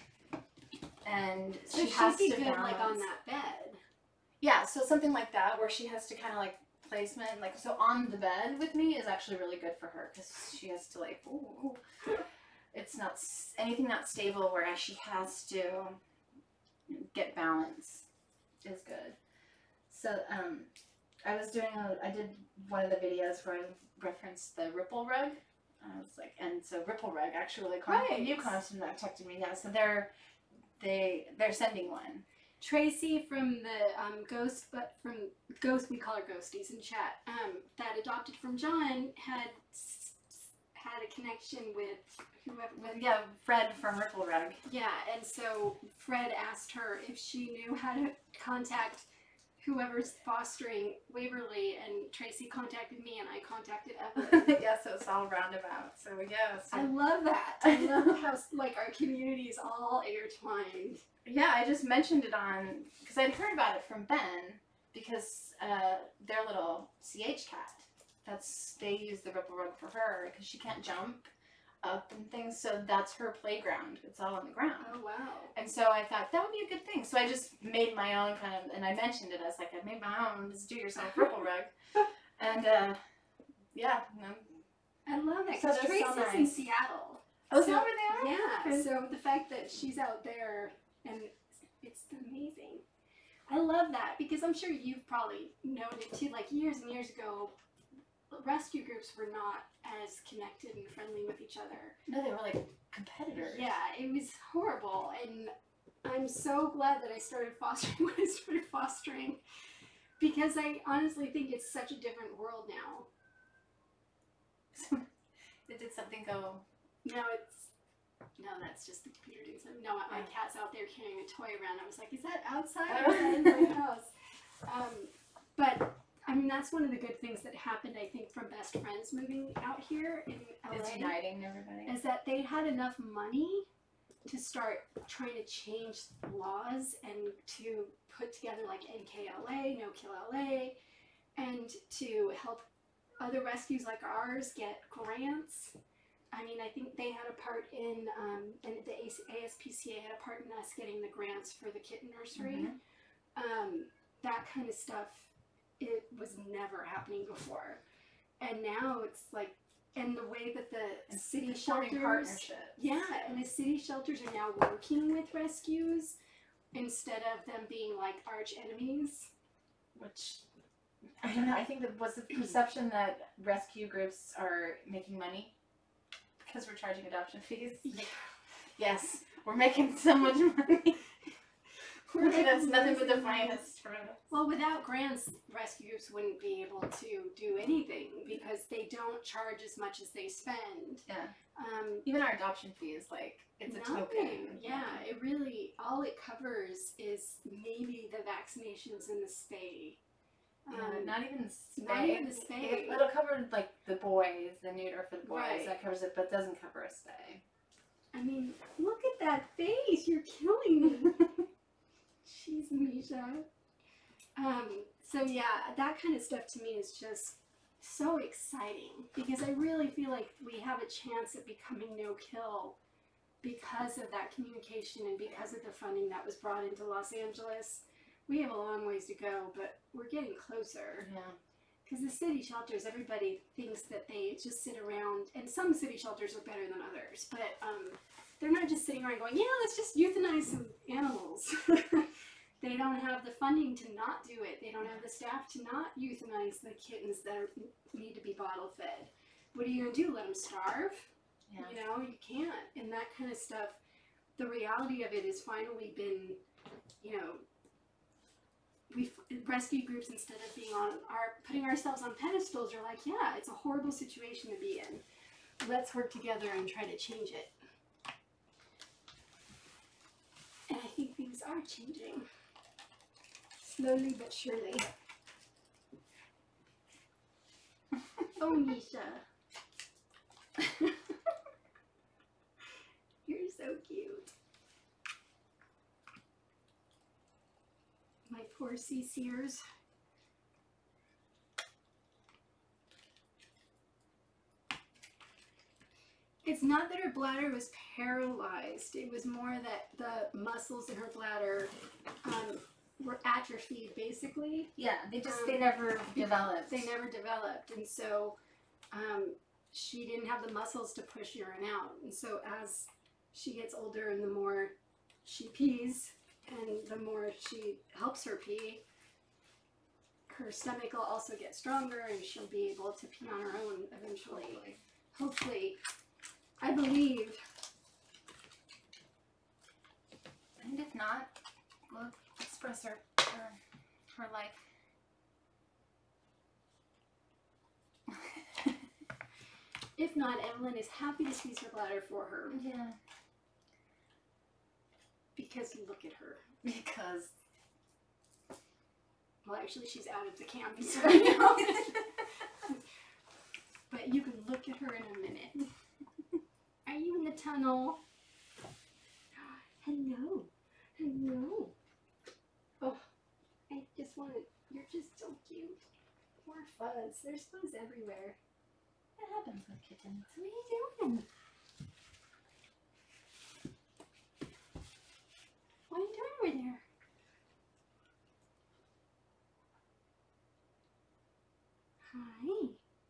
And So she has she'd be to good balance. like on that bed. Yeah, so something like that where she has to kind of like placement, like so on the bed with me is actually really good for her because she has to like, ooh, it's not s- anything not stable where she has to get balance is good. So um, I was doing a, I did one of the videos where I referenced the Ripple rug. I was like, and so Ripple rug actually con- Right. you contacted me, yeah. So they're they they're sending one. Tracy from the um, Ghost, but from Ghost, we call her Ghosties in chat, um, that adopted from John had s- had a connection with whoever. With, yeah, Fred from Ripple rug. Yeah, and so Fred asked her if she knew how to contact whoever's fostering Waverly, and Tracy contacted me, and I contacted Evelyn. Yeah, so it's all roundabout. So yeah, so I love that. I love how like our community is all intertwined. yeah, I just mentioned it on because I'd heard about it from Ben because uh, their little C H cat. That's they use the Ripple rug for her because she can't jump. up and things, so that's her playground. It's all on the ground. Oh, wow. And so I thought that would be a good thing. So I just made my own kind of, and I mentioned it. I was like, I made my own this do-yourself purple rug. And, uh, yeah. No. I love that, So because that's Tracy's so nice. in Seattle. Oh, is So- that where they are? Yeah, Okay. so the fact that she's out there, and it's amazing. I love that, because I'm sure you've probably noted too, like years and years ago, rescue groups were not as connected and friendly with each other. No, they were like competitors. Yeah, it was horrible, and I'm so glad that I started fostering when I started fostering, because I honestly think it's such a different world now. Did something go? No, it's no, that's just the computer doing something. No, my cat's out there carrying a toy around. I was like, is that outside or is that in my house? Um, but I mean, that's one of the good things that happened, I think, from Best Friends moving out here in L A. It's uniting everybody. Is that they had enough money to start trying to change laws and to put together like N K L A, No Kill L A, and to help other rescues like ours get grants. I mean, I think they had a part in, um, and the A S P C A had a part in us getting the grants for the kitten nursery. Mhm. Um, that kind of stuff, it was never happening before. And now it's like, and the way that the And city forming shelters, partnerships. yeah, and the city shelters are now working with rescues instead of them being like arch enemies. Which I don't know. I think that was the perception that rescue groups are making money because we're charging adoption fees. Yeah. Yes, we're making so much money. We're That's nothing but the losing money. finest for us. Well, without grants, rescue groups wouldn't be able to do anything because they don't charge as much as they spend. Yeah. Um, Even our adoption fee is like it's a nothing. token. Yeah, it really, all it covers is maybe the vaccinations and the spay. Yeah, Um, not even the spay. not even the It- spay. It, it'll cover like the boys, the neuter for the boys. Right. That covers it, but doesn't cover a stay. I mean, look at that face. You're killing me. Jeez, Misha. Um, so yeah, that kind of stuff to me is just so exciting because I really feel like we have a chance at becoming no-kill because of that communication and because of the funding that was brought into Los Angeles. We have a long ways to go, but we're getting closer. Yeah. Because the city shelters, everybody thinks that they just sit around, and some city shelters are better than others, but um, they're not just sitting around going, yeah, let's just euthanize some animals. They don't have the funding to not do it. They don't have the staff to not euthanize the kittens that are, need to be bottle fed. What are you going to do, let them starve? Yeah. You know, you can't. And that kind of stuff, the reality of it has finally been, you know, we rescue groups, instead of being on our putting ourselves on pedestals, are like, yeah, it's a horrible situation to be in. Let's work together and try to change it. And I think things are changing, slowly but surely. Oh, Misha, you're so cute. My poor C C'ers. It's not that her bladder was paralyzed. It was more that the muscles in her bladder um, were atrophied, basically. Yeah, they just Um, they never developed. They never developed, and so um, she didn't have the muscles to push urine out. And so as she gets older and the more she pees, and the more she helps her pee, her stomach will also get stronger and she'll be able to pee on her own eventually. Hopefully. Hopefully. I believe. And if not, we'll express her her, her life. If not, Evelyn is happy to squeeze her bladder for her. Yeah. Because look at her. Because Well, actually, she's out of the campus right now. But you can look at her in a minute. Are you in the tunnel? Hello. Hello. Oh, I just want to, you're just so cute. More fuzz. There's fuzz everywhere. what happens with kittens? What are you doing? Hi.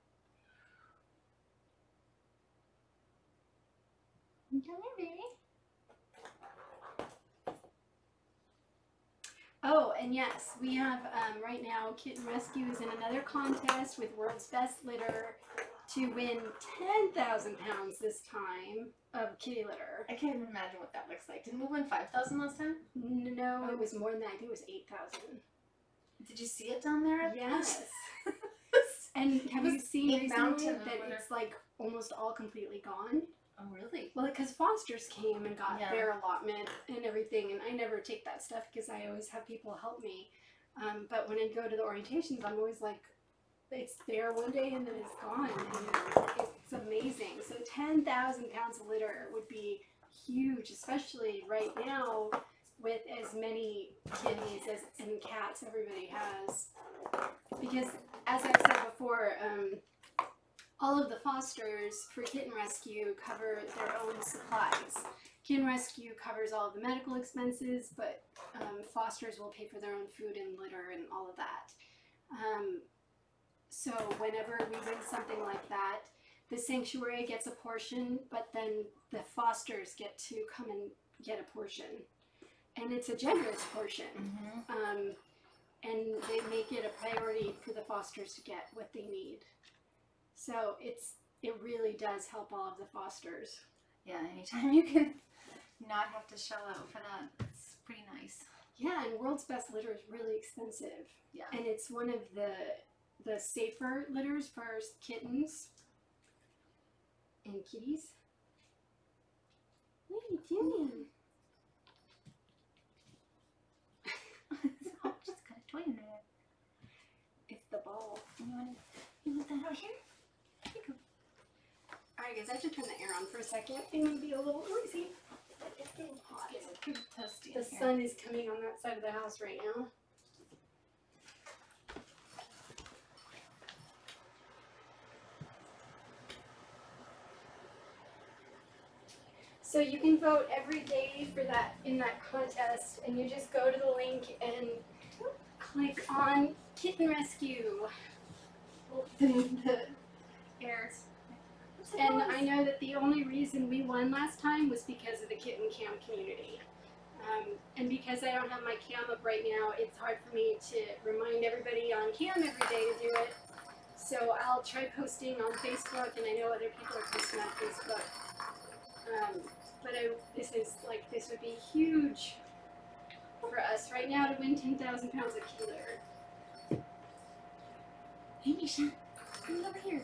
Come here, baby. Oh, and yes, we have um, right now Kitten Rescue is in another contest with World's Best Litter to win ten thousand pounds this time of kitty litter. I can't even imagine what that looks like. Didn't we win five thousand last time? No, it was more than that. I think it was eight thousand. Did you see it down there? Yes. And have you seen Big recently mountain that over there. it's like almost all completely gone? Oh, really? Well, because Foster's came and got Yeah. their allotment and everything, and I never take that stuff because I always have people help me. Um, but when I go to the orientations, I'm always like, it's there one day and then it's gone, and it's amazing. So ten thousand pounds of litter would be huge, especially right now with as many kitties as, and cats everybody has. Because, as I've said before, um, all of the fosters for Kitten Rescue cover their own supplies. Kitten Rescue covers all of the medical expenses, but um, fosters will pay for their own food and litter and all of that. Um, so whenever we win something like that, the sanctuary gets a portion, but then the fosters get to come and get a portion. And it's a generous portion. Mm-hmm. Um, and they make it a priority for the fosters to get what they need. So it's it really does help all of the fosters. Yeah, anytime you can not have to shell out for that, it's pretty nice. Yeah, and World's Best Litter is really expensive. Yeah. And it's one of the the safer litters for kittens and kitties. What are you doing? Oh, just got a toy in there. It's the ball. You want, you want that out here? Here you go. Alright guys, I have to turn the air on for a second. It may be a little noisy, but it's getting hot. It's pretty toasty The in here. sun is coming on that side of the house right now. So you can vote every day for that in that contest, and you just go to the link and click on Kitten Rescue. The airs. And I know that the only reason we won last time was because of the Kitten Cam community. Um, and because I don't have my cam up right now, it's hard for me to remind everybody on cam every day to do it. So I'll try posting on Facebook, and I know other people are posting on Facebook. Um, but I, this is like, this would be huge for us right now to win ten thousand pounds of kitty litter. Hey, Misha, come over here.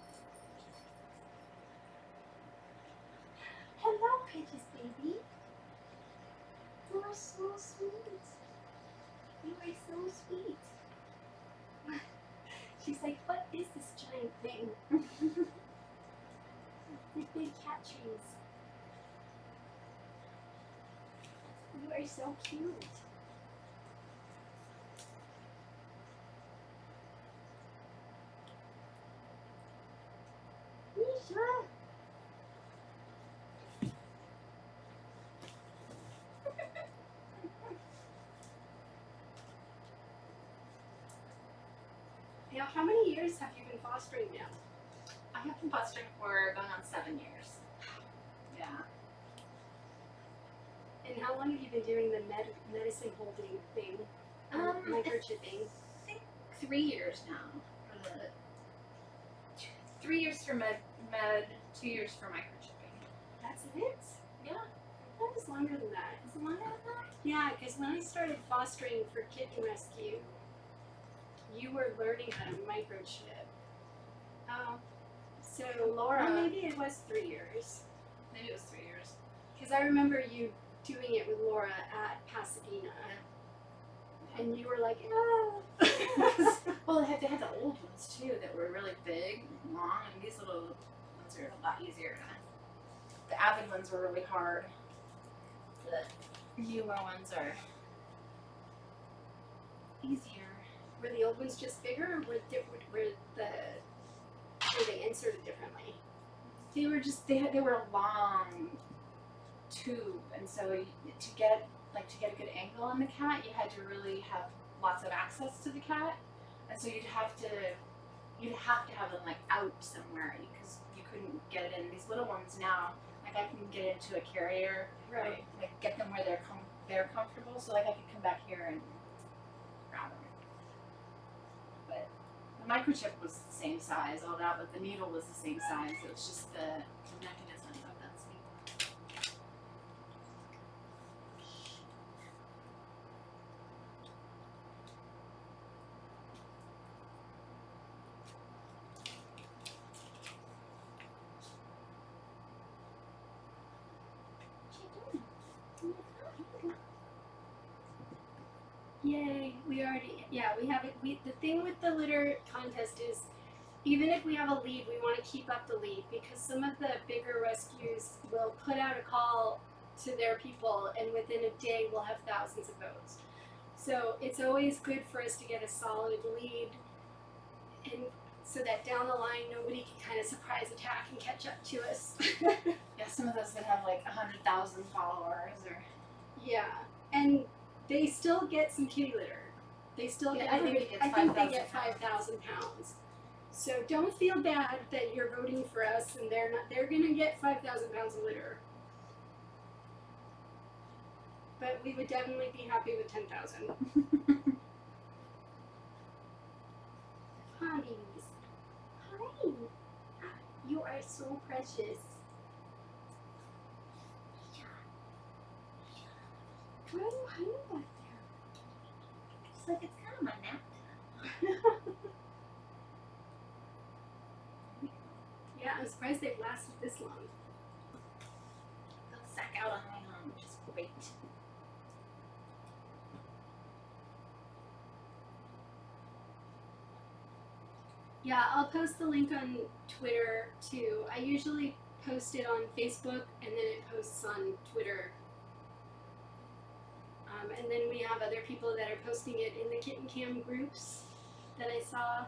Hello, Precious Baby. You are so sweet. You are so sweet. She's like, what is this giant thing? The big cat trees. You are so cute. Misha. Now, how many years have you been fostering now? I have been fostering for going on seven years. Yeah. And how long have you been doing the med medicine holding thing? Um, Um, microchipping? I think three years now. For the three years for med, med, two years for microchipping. That's it? Yeah. That was longer than that. Is it longer than that? Yeah, because when I started fostering for Kitten Rescue, you were learning how to microchip. Oh, So, Laura- well, maybe it was three years. maybe it was three years. Because I remember you doing it with Laura at Pasadena. And you were like, ah. Well, they had, they had the old ones too that were really big and long, and these little ones are a lot easier. To, the avid ones were really hard. The newer ones are easier. Were the old ones just bigger, or were, di- were the were they inserted differently? They were just they had, they were a long tube, and so you, to get like to get a good angle on the cat, you had to really have lots of access to the cat, and so you'd have to, you'd have to have them like out somewhere because you couldn't get it in. These little ones now, like I can get it into a carrier, Right. Like, like get them where they're com- they're comfortable. So like I could come back here and grab them. But the microchip was the same size, all that, but the needle was the same size. It was just the, the mechanism of that needle. Yay, we already, yeah, we have it. We, the thing with the litter contest is even if we have a lead, we want to keep up the lead because some of the bigger rescues will put out a call to their people and within a day we'll have thousands of votes. So it's always good for us to get a solid lead and so that down the line nobody can kind of surprise attack and catch up to us. Yeah, some of those that have like a hundred thousand followers or Yeah, and they still get some kitty litter. They still Yeah, get. I think every- it gets I think they five get thousand five thousand pounds. So don't feel bad that you're voting for us and they're not. They're gonna get five thousand pounds of litter. But we would definitely be happy with ten thousand. Honey's. Hi. You are so precious. Why are you hiding back it's like it's kind of my nap there? Yeah, I'm surprised they've lasted this long. They'll sack out on my own, which is great. Yeah, I'll post the link on Twitter too. I usually post it on Facebook and then it posts on Twitter. Um, and then we have other people that are posting it in the Kitten Cam groups that I saw.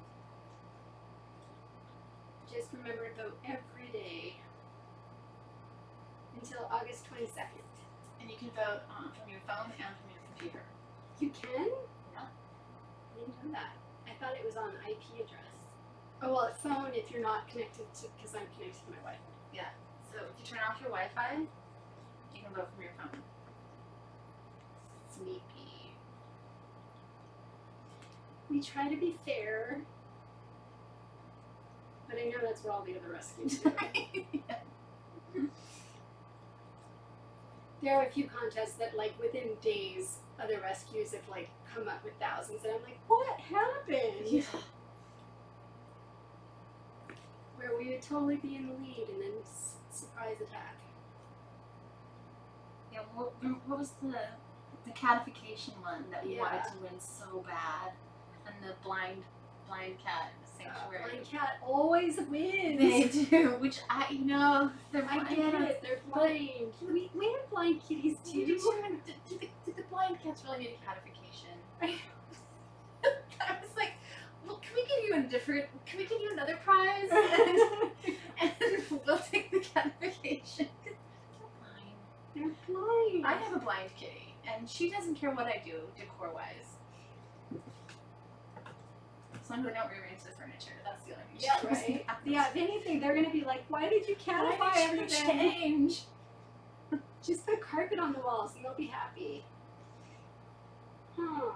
Just remember to vote every day until August twenty-second. And you can vote on from your phone and from your computer. You can? Yeah. I didn't know that. I thought it was on I P address. Oh, well, it's phone if you're not connected to, because I'm connected to my Wi-Fi. So if you turn off your Wi-Fi, you can vote from your phone. Sneaky. We try to be fair, but I know that's what all the other rescues do. There are a few contests that, like, within days, other rescues have, like, come up with thousands, and I'm like, what happened? Yeah. Where we would totally be in the lead, and then s- surprise attack. Yeah. What, what was the the catification one that we Yeah. wanted to win so bad, and the blind blind cat in the Uh, sanctuary. blind cat always wins. They do, which I you know they're I blind get cats. it. They're blind. We we have blind kitties Did, too. you, did, did, the, did the blind cats really need a catification? I was like, well, can we give you a different? Can we give you another prize? And, and we'll take the catification. They're blind. They're blind. I have a blind kitty, and she doesn't care what I do decor-wise. As long as I don't rearrange the furniture, that's the only thing. she Yeah, cares right. about. Yeah, if anything, they're gonna be like, "Why did you catify Why did you everything? change? Just put carpet on the walls, and they'll be happy." Huh?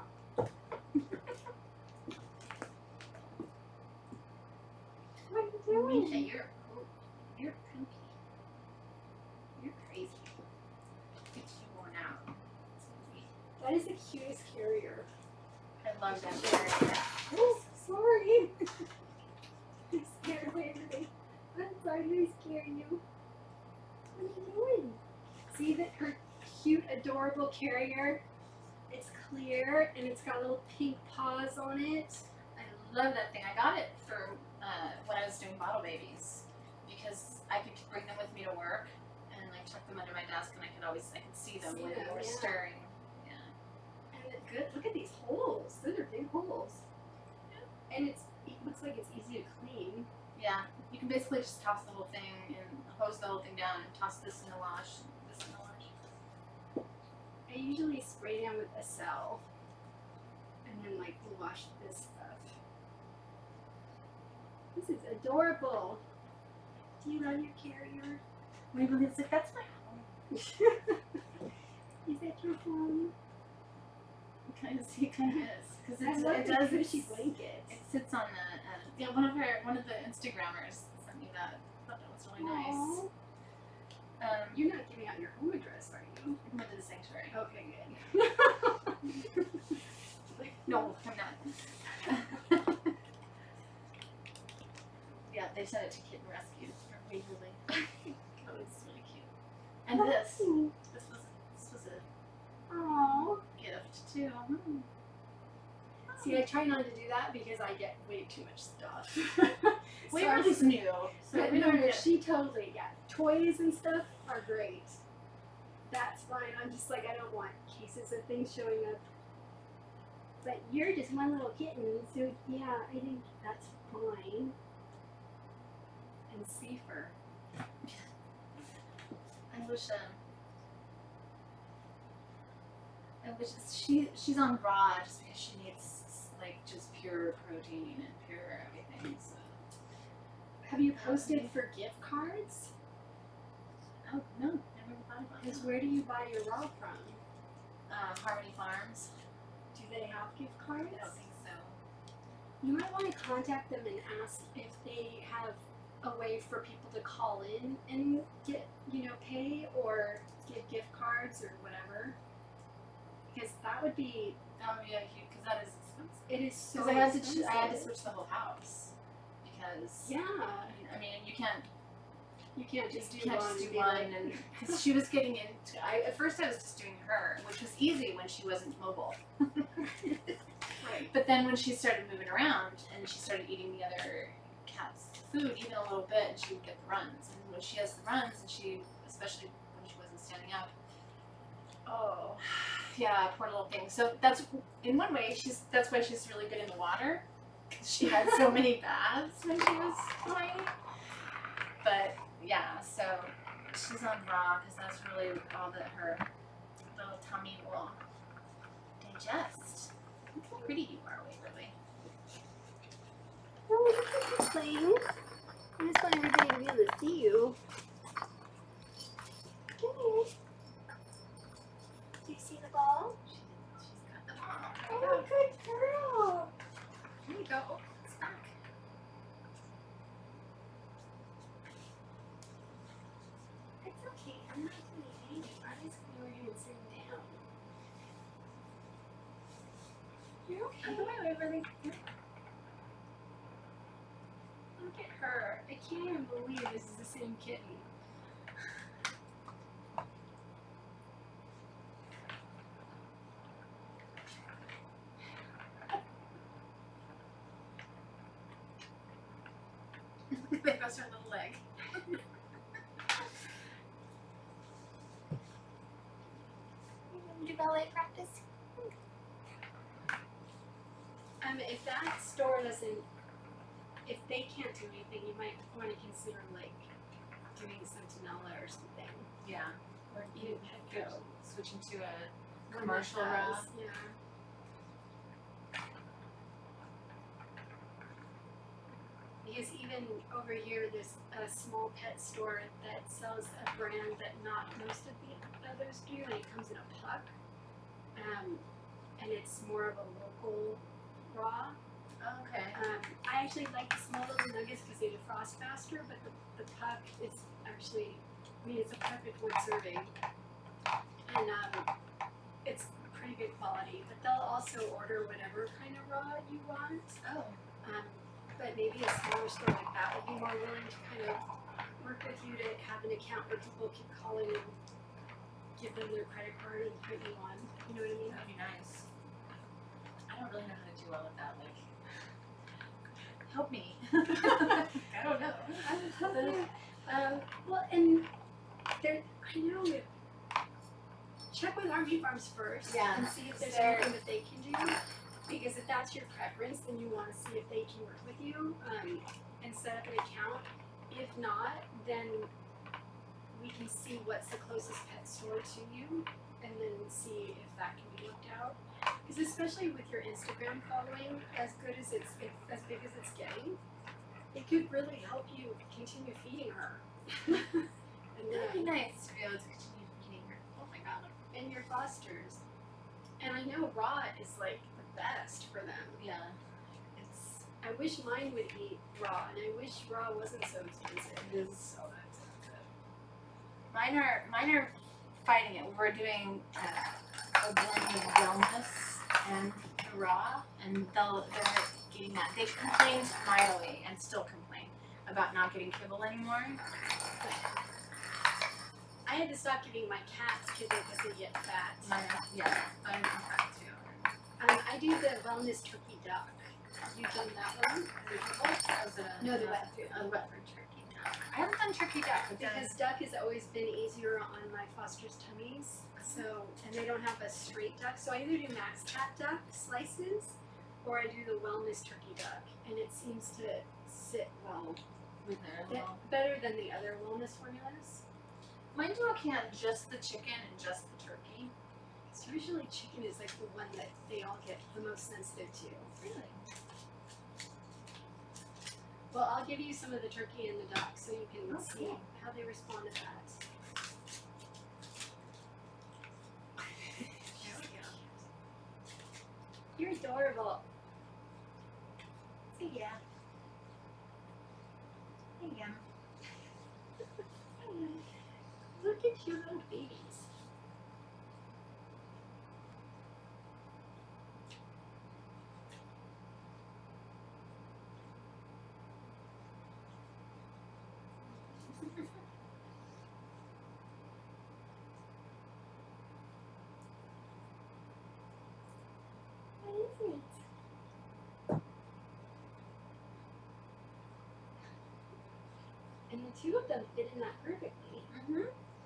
What are you Misha, doing? you're you're kooky. You're crazy. It's you worn out. That is the cutest carrier. I love that carrier. Oh, sorry. I scared away everything. I'm sorry to scare you. What are you doing? See that her cute, adorable carrier? It's clear and it's got little pink paws on it. I love that thing. I got it for uh, when I was doing bottle babies because I could bring them with me to work and like tuck them under my desk and I could always I could see them See when them, they were yeah. stirring. Yeah. And it's good. Look at these holes. Those are big holes. And it's it looks like it's easy to clean. Yeah. You can basically just toss the whole thing and hose the whole thing down and toss this in the wash and this in the wash. I usually spray down with a cell and then like wash this stuff. This is adorable. Do you love your carrier? Waverly's like, that's my home. Is that your home? It kind of, it kind of is. Because I love it the does, cushy it's, blankets. it sits on the, uh, yeah, one of her, one of the Instagrammers sent me that. I thought that was really nice. Aw. Um, You're not giving out your home address, are you? I went to the sanctuary. Okay, good. No, I'm not. Yeah, they sent it to Kitten Rescue for Waverly. That was really cute. And this, this was, this was a Aww. gift too. Mm. See, I try not to do that because I get way too much stuff. Waverly's new, so But we no, don't no, get. she totally, yeah. Toys and stuff are great. That's fine. I'm just like, I don't want cases of things showing up. But you're just one little kitten, so yeah, I think that's fine. And safer. I wish, um, I wish she she's on raw just because she needs like just pure protein and pure everything. So. Have you posted for gift cards? Oh no, never thought about Because that. where do you buy your raw from? Uh, Harmony Farms. Do they have gift cards? I don't think so. You might want to contact them and ask if they have a way for people to call in and get, you know, pay or give gift cards or whatever. Because that would be, Oh yeah, because that is expensive. it is so Because I had to expensive. ch- I had to switch the whole house because Yeah, I mean you can't you can't just do you can't one. just do and be one like- and because she was getting into I at first I was just doing her, which was easy when she wasn't mobile. Right. But then when she started moving around and she started eating the other cat's food even a little bit, and she would get the runs. And when she has the runs, and she, especially when she wasn't standing up, oh, yeah, poor little thing. So that's in one way she's that's why she's really good in the water because she had so many baths when she was tiny. But yeah, so she's on raw because that's really all that her little tummy will digest. Look how pretty you are, Waverly. Oh, look at playing. I just want everybody to be able to see you. Come here. Do you see the ball? She, she's got the ball. Oh, good girl. Here you go. Oh, it's back. It's okay. I'm not doing anything. I'm just going over here and sitting down. You're okay. Come on, Waverly. Look at her. I can't even believe this is the same kitten. There goes her little leg. Do ballet practice? Um, if that store doesn't, if they can't do anything, you might want to consider like doing Sentinella or something. Yeah. Or Even you Petco. go switching to a One that commercial has, route. Yeah. Because even over here, there's a small pet store that sells a brand that not most of the others do, and it comes in a puck. Um, and it's more of a local raw. Okay. Um, I actually like the small little nuggets because they defrost faster, but the, the puck is actually, I mean, it's a perfect one serving. And um, it's pretty good quality, but they'll also order whatever kind of raw you want. Oh. Um, but maybe a smaller store like that would be more willing to kind of work with you to have an account where people can call in and give them their credit card and print you one. You know what I mean? That'd be nice. I don't really know how to do all of that. Like, help me. I don't know. um, well, and there, I know it. Check with Harmony Farms first Yeah. and see if there's They're- anything that they can do. Because if that's your preference, then you want to see if they can work with you um, and set up an account. If not, then we can see what's the closest pet store to you and then see if that can be worked out. Because especially with your Instagram following, as good as it's, as big as it's getting, it could really help you continue feeding her. And It'd be then, nice to be able to continue feeding her. Oh my god. and your fosters. And I know raw is like the best for them. Yeah. It's I wish mine would eat raw, and I wish raw wasn't so expensive. it is so expensive. Mine are mine are fighting it. We're doing uh, a blend of wellness and the raw, and they'll they're getting that. They complained mightily and still complain about not getting kibble anymore. I had to stop giving my cats kibble because they get fat. Mine, yeah, mine are fat too. Um, I do the wellness turkey duck. You've done that one? That was a, No, the a- wet food. a wet food turkey duck. I haven't done turkey duck, but Because duck has always been easier on my foster's tummies. So, and they don't have a straight duck. So I either do max cat duck slices or I do the wellness turkey duck. And it seems to sit well, with their be- little. better than the other wellness formulas. Mine do okay on just the chicken and just the turkey. So usually chicken is like the one that they all get the most sensitive to. Really? Well, I'll give you some of the turkey and the duck so you can Oh, see cool. how they respond to that. There we go. You're adorable. See ya. Hey, yeah. Look at your little babies. What is it? And the two of them fit in that perfectly. Mm-hmm.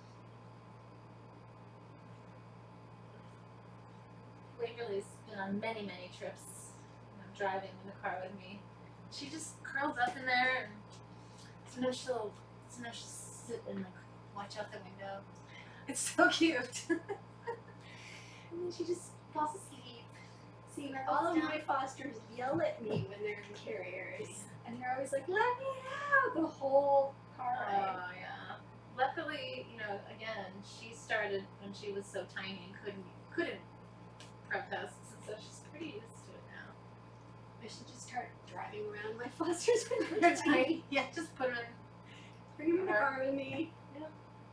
Waverly's been on many, many trips, you know, driving in the car with me. She just curls up in there, and sometimes she'll, sometimes she'll sit and like watch out the window. It's so cute. And then she just falls asleep. See, Snuggles all of down. my fosters yell at me when they're in carriers. And they're always like, let me out the whole car ride. Oh yeah. Luckily, you know, again, she started when she was so tiny and couldn't couldn't protest, and so she's pretty used to it now. I should just start driving around my fosters when they're tiny. Yeah, just put her in. Bring them in the car with me. Yep.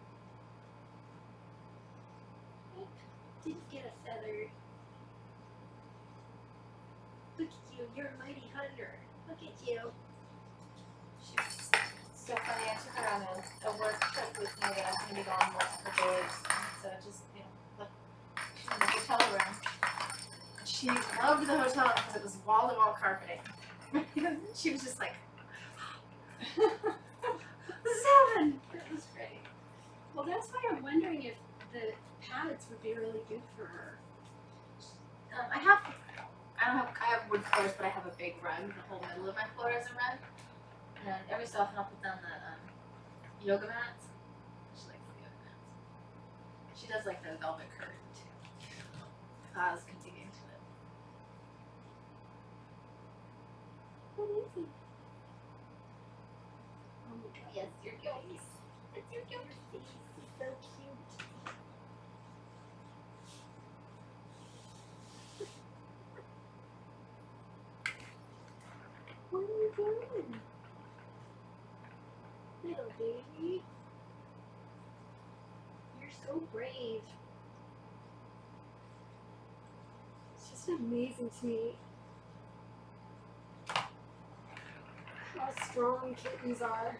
Didn't get a feather. Look at you, you're a mighty hunter. Look at you. She was so funny. I took her on a, a work trip with me that I was going to be gone multiple days. And so just, you know, look, she was in the hotel room. And she loved the hotel because it was wall-to-wall carpeting. She was just like, seven! It was great. Well, that's why I'm wondering if the pads would be really good for her. Um, I have, I don't have, I have wood floors, but I have a big rug. The whole middle of my floor is a rug. And every so often I'll put down the um, yoga mats. She likes the yoga mats. She does like the velvet curtain too. Oz can dig into it. What is he? Oh my god. Yes, you're cute. It's your cute face. He's so cute. What are you doing? Little baby. You're so brave. It's just amazing to me how strong kittens are.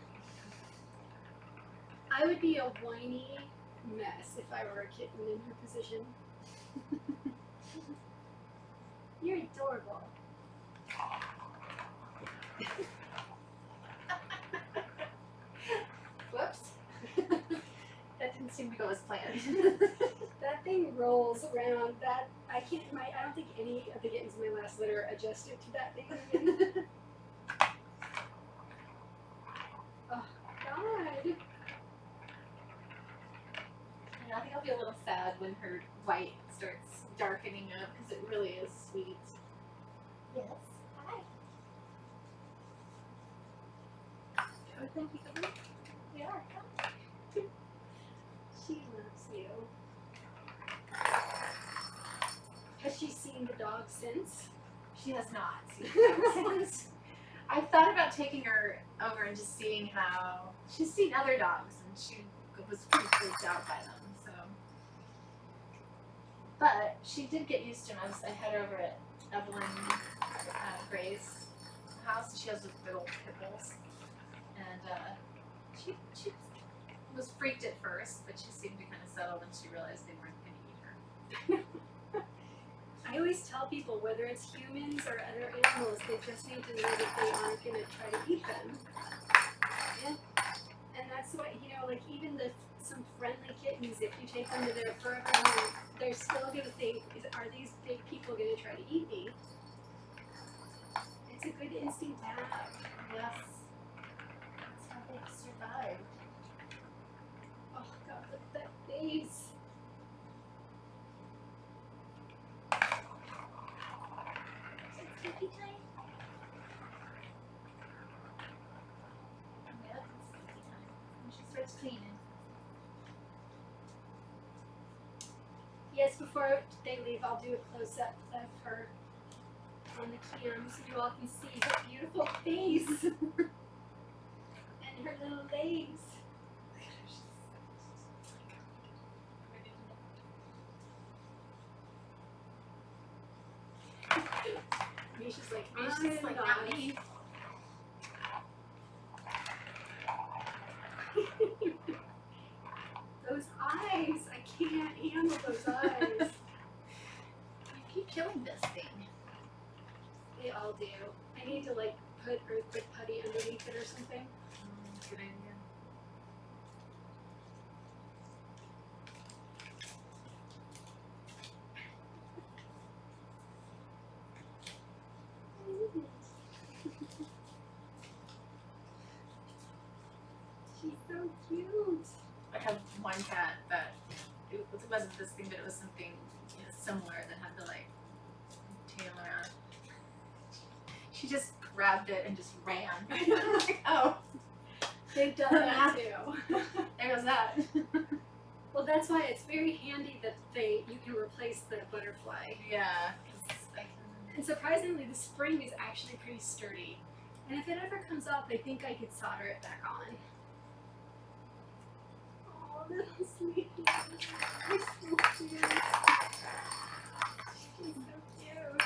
I would be a whiny mess if I were a kitten in her position. You're adorable. Whoops. That didn't seem to go as planned. That thing rolls around. That I can't. My I don't think any of the kittens in my last litter adjusted to that thing again. Oh God. And I think I'll be a little sad when her white starts darkening up because it really is sweet. Yes. Hi. let them come? They are, come. She loves you. Has she seen the dog since? She has not seen the dogs. I thought about taking her over and just seeing how she's seen other dogs, and she was pretty freaked out by them. So, but she did get used to them. I, was, I had her over at Evelyn uh, Gray's house. She has those big old pit bulls, and uh, she she was freaked at first, but she seemed to kind of settle when she realized they weren't going to eat her. I always tell people, whether it's humans or other animals, they just need to know that they aren't going to try to eat them. Yeah. And that's what, you know, like even the some friendly kittens, if you take them to their forever home, they're still going to think, is, are these big people going to try to eat me? It's a good instinct to have. Yes, that's how they survived. Oh God, look at that face. Sleepy time? Yep, it's sleepy time. When she starts cleaning. Yes, before they leave, I'll do a close-up of her on the cam so you all can see her beautiful face and her little legs. Misha's like, Misha's I'm like, not not me. Those eyes, I can't handle those eyes. You keep killing this thing. They all do. I need to like put earthquake putty underneath it or something. Mm, good idea. She's so cute. I have one cat that it wasn't this thing, but it was something, you know, similar that had the like tail around. She just grabbed it and just ran. I'm like, oh, They've done that too. there goes that. Well, that's why it's very handy that they you can replace the butterfly. Yeah. 'Cause I can, And surprisingly, the spring is actually pretty sturdy. And if it ever comes off, I think I could solder it back on. Oh, little sweetie. She's so cute. She's so cute.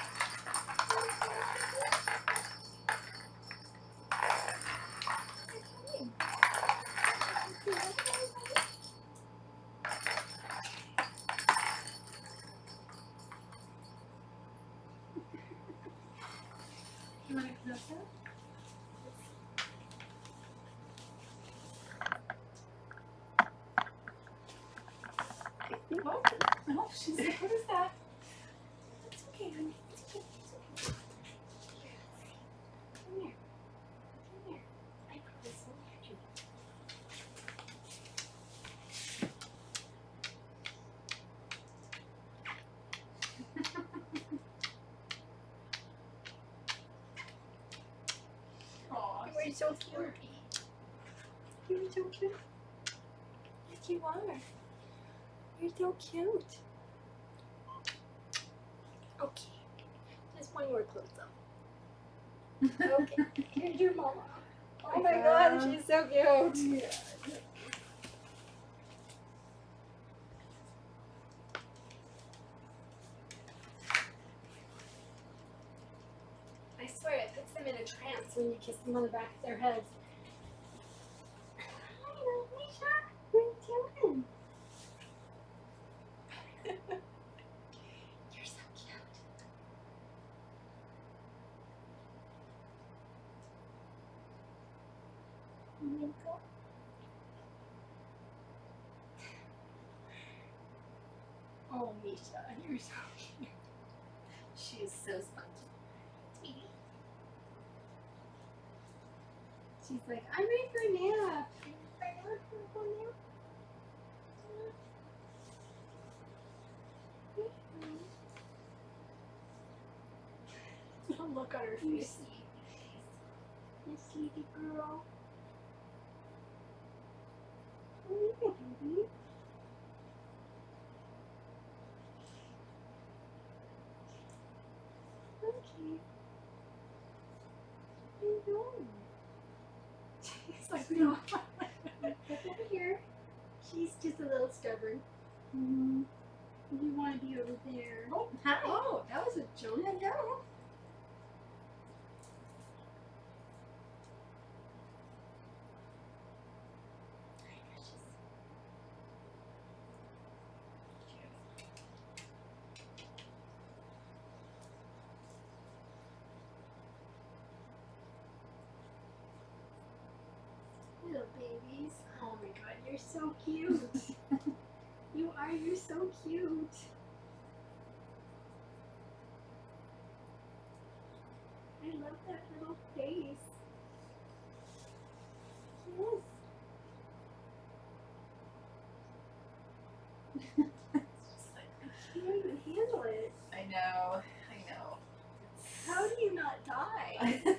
you want to come up there? What? No, she's like, what is that? It's okay, honey. It's okay. It's okay. Come here. Come here. I put this one here too. Aw, You're she's so so cute. quirky. You're so cute. Yes, you are. You're so cute. Okay. Just one more close up. Okay. Here's your mama. Oh my god, she's so cute. Yeah. I swear it puts them in a trance when you kiss them on the back of their heads. Hi, Misha. What are you doing? You're so cute. Nico. Oh, Misha, you're so cute. She is so spongy. Sweetie. She's like, I'm ready for a nap. The look on her face. You sleepy girl. baby. Okay. What are you doing? He's like, no. Look over here. She's just a little stubborn. Mm-hmm. You want to be over there. Oh, hi. Oh, that was a jump. Hello. Little babies. Oh my god, you're so cute. You are, you're so cute. I love that little face. Yes. Just like, I can't even handle it. I know, I know. How do you not die?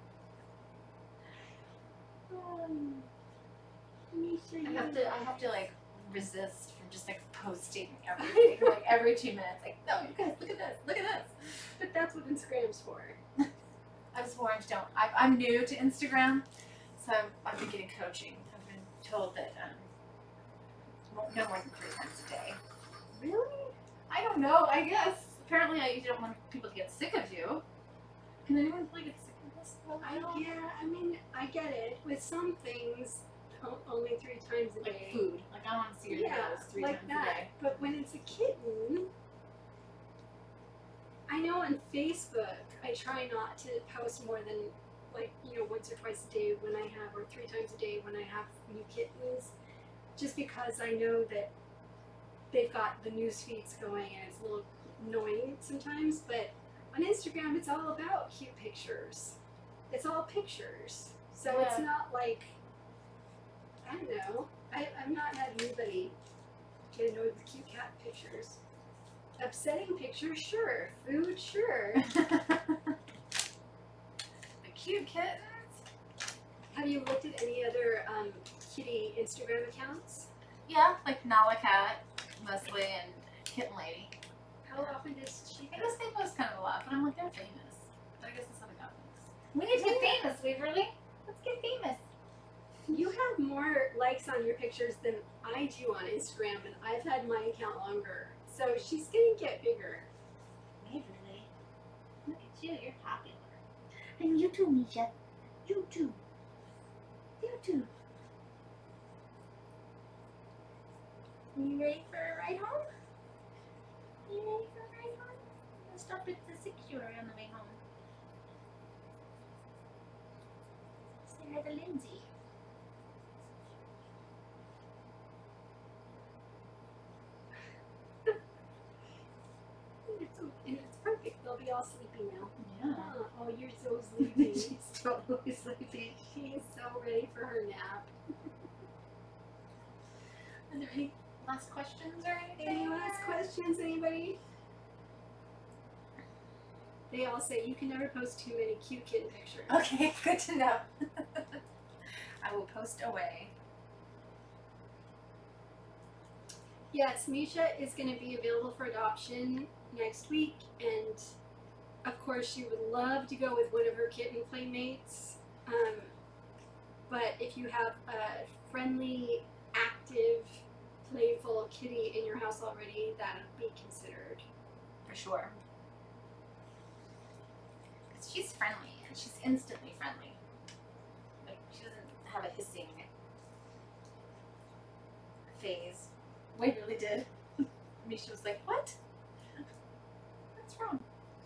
Um, Misha, I you have to, I have to like resist from just like posting everything, like every two minutes. Like, no, you guys, look at this, look at this. But that's what Instagram's for. I was warned, don't. I, I'm new to Instagram, so I've, I've been getting coaching. I've been told that um, well, no more than three times a day. Really? I don't know. I guess apparently I, you don't want people to get sick of you. Can anyone really get sick of this? I, yeah, I mean, I get it. With some things, o- only three times a day. Like food. Like I want to see your Yeah, videos three like times that. a day. But when it's a kitten, I know on Facebook, I try not to post more than like, you know, once or twice a day when I have, or three times a day when I have new kittens, just because I know that they've got the news feeds going and it's a little annoying sometimes. But on Instagram, it's all about cute pictures. It's all pictures. So it's Yeah. not like, I don't know. I, I've not had anybody get annoyed with cute cat pictures. Upsetting pictures, sure. Food, sure. The cute kittens. Have you looked at any other um, kitty Instagram accounts? Yeah, like Nala Cat, mostly, and Kitten Lady. How often does she I guess they post kind of a lot, but I'm like, they're famous. But I guess that's how they got famous. We need to get famous, Waverly. Let's get famous. You have more likes on your pictures than I do on Instagram, and I've had my account longer. So she's gonna get bigger. Waverly, look at you. You're popular. And you too, Misha. You too. You too. You ready for a ride home? You ready for a ride home? We'll stop at the sanctuary on the way home. Say hi to Lindsay. It's, and it's perfect. They'll be all sleepy now. Yeah. Oh, oh, you're so sleepy. She's totally sleepy. She is so ready for her nap. Are there any last questions or anything? Any last questions, anybody? They all say you can never post too many cute kitten pictures. Okay, good to know. I will post away. Yes, Misha is going to be available for adoption next week, and of course she would love to go with one of her kitten playmates. Um, but if you have a friendly, active, playful kitty in your house already, that would be considered. For sure. Because she's friendly, and she's instantly friendly. Like, she doesn't have a hissing phase. Waverly did. Misha was like, what? What's wrong?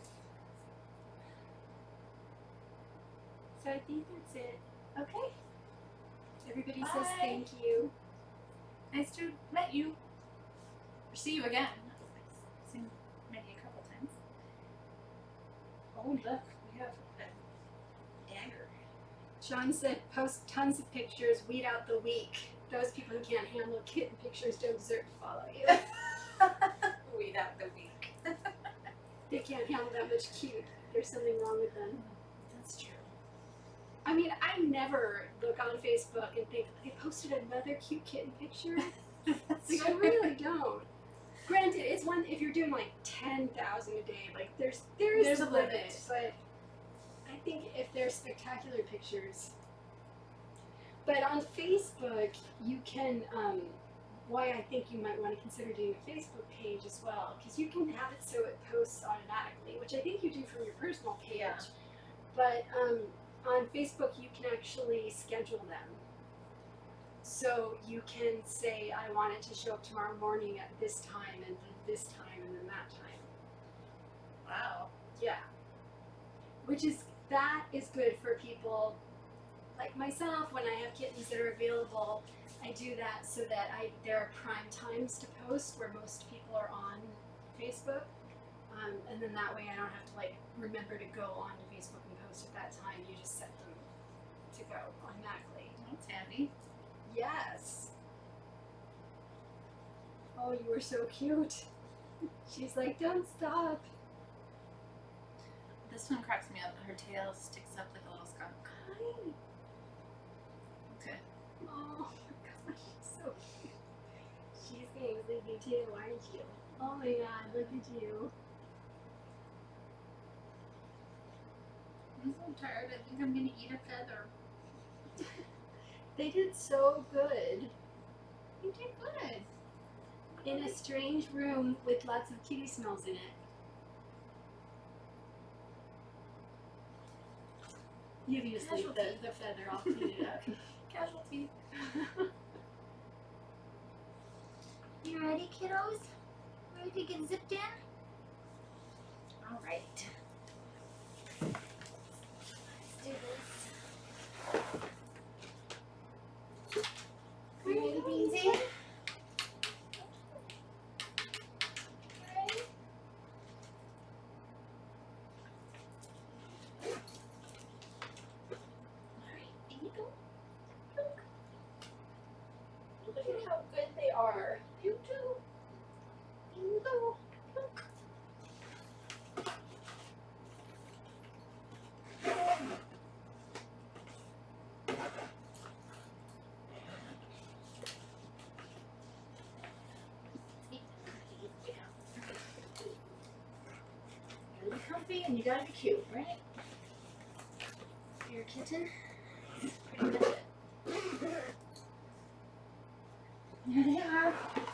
So I think that's it. Okay. Everybody Bye. says thank you. Nice to meet you. Or see you again. I've seen maybe a couple times. Oh, look. We have a dagger. Sean said post tons of pictures, weed out the weak. Those people who can't handle kitten pictures don't deserve to follow you. Weed out the week. They can't handle that much cute. There's something wrong with them. That's true. I mean, I never look on Facebook and think they posted another cute kitten picture. That's Like, I really don't. Granted, it's one if you're doing like ten thousand a day. Like, there's there is There's a limit, limit. but I think if they're spectacular pictures. But on Facebook, you can. Um, why I think you might want to consider doing a Facebook page as well, because you can have it so it posts automatically, which I think you do from your personal page. Yeah. But um, on Facebook, you can actually schedule them. So you can say, I want it to show up tomorrow morning at this time, and then this time, and then that time. Wow. Yeah. Which is, that is good for people like myself. When I have kittens that are available, I do that so that I there are prime times to post where most people are on Facebook. Um, and then that way I don't have to like remember to go onto Facebook and post at that time. You just set them to go automatically. That's handy. Yes. Oh, you were so cute. She's like, don't stop. This one cracks me up. Her tail sticks up like a little skunk. Hi. Okay. Oh my gosh, so cute. She's getting sleepy too, aren't you? Oh my god, look at you. I'm so tired. I think I'm gonna eat a feather. They did so good. You did good. In a strange room with lots of kitty smells in it. You can just leave the, Casualty. the feather, I'll clean it up. Casualty. You ready, kiddos? Ready to get zipped in? All right. Let's do this. You ready, Beansy? You ready? Alright, there you go. Look at how good they are. You too. Here you go. Look. You gotta be comfy and you gotta be cute, right? Your kitten. Pretty much it. Here they are.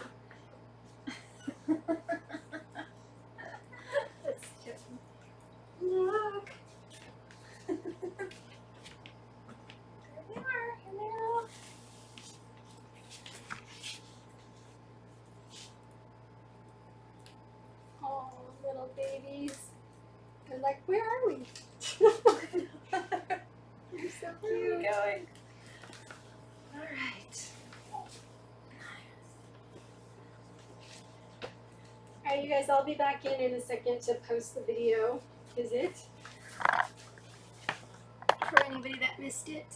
That's just Look. There they are. Hello. oh, little babies. They're like, where are we? You're so Where are we cute. going? Alright. Alright, you guys, I'll be back in in a second to post the video. Is it? For anybody that missed it.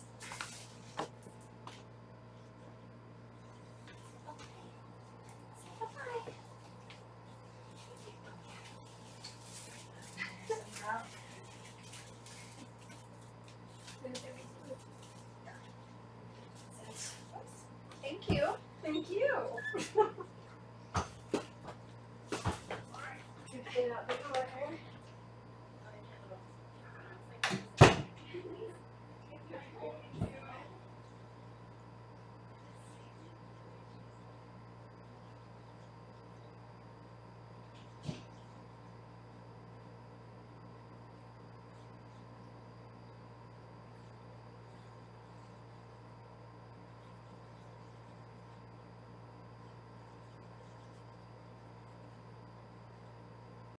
Say bye-bye. Thank you. Thank you.